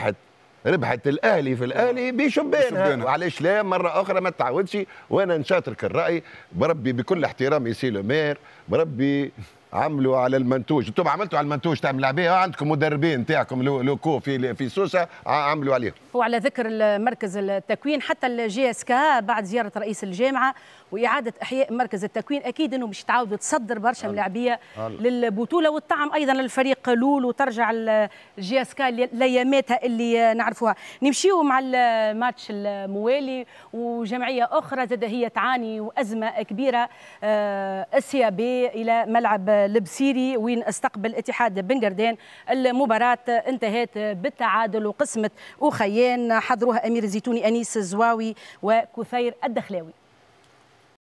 [SPEAKER 2] ربحت الاهلي في الاهلي بشبانها وعلاش لا مره اخرى ما تعودش. وانا نشاطرك الراي بربي بكل احترامي سي لو مير بربي عملوا على المنتوج. انتم عملتوا على المنتوج تاع الملاعبيه عندكم مدربين نتاعكم لوكو في سوسه عملوا عليهم.
[SPEAKER 1] وعلى ذكر مركز التكوين حتى الجي اس كا بعد زياره رئيس الجامعه واعاده احياء مركز التكوين اكيد انه باش تعاود تصدر برشا ملاعبيه للبطوله والطعم ايضا للفريق لول وترجع الجي اس كا لياماتها اللي نعرفوها. نمشيو مع الماتش الموالي وجمعيه اخرى زاد هي تعاني وازمه كبيره السيابي الى ملعب البسيري وين استقبل اتحاد بنقردان. المباراة انتهت بالتعادل وقسمة أخيان حضروها أمير الزيتوني أنيس الزواوي وكثير الدخلاوي.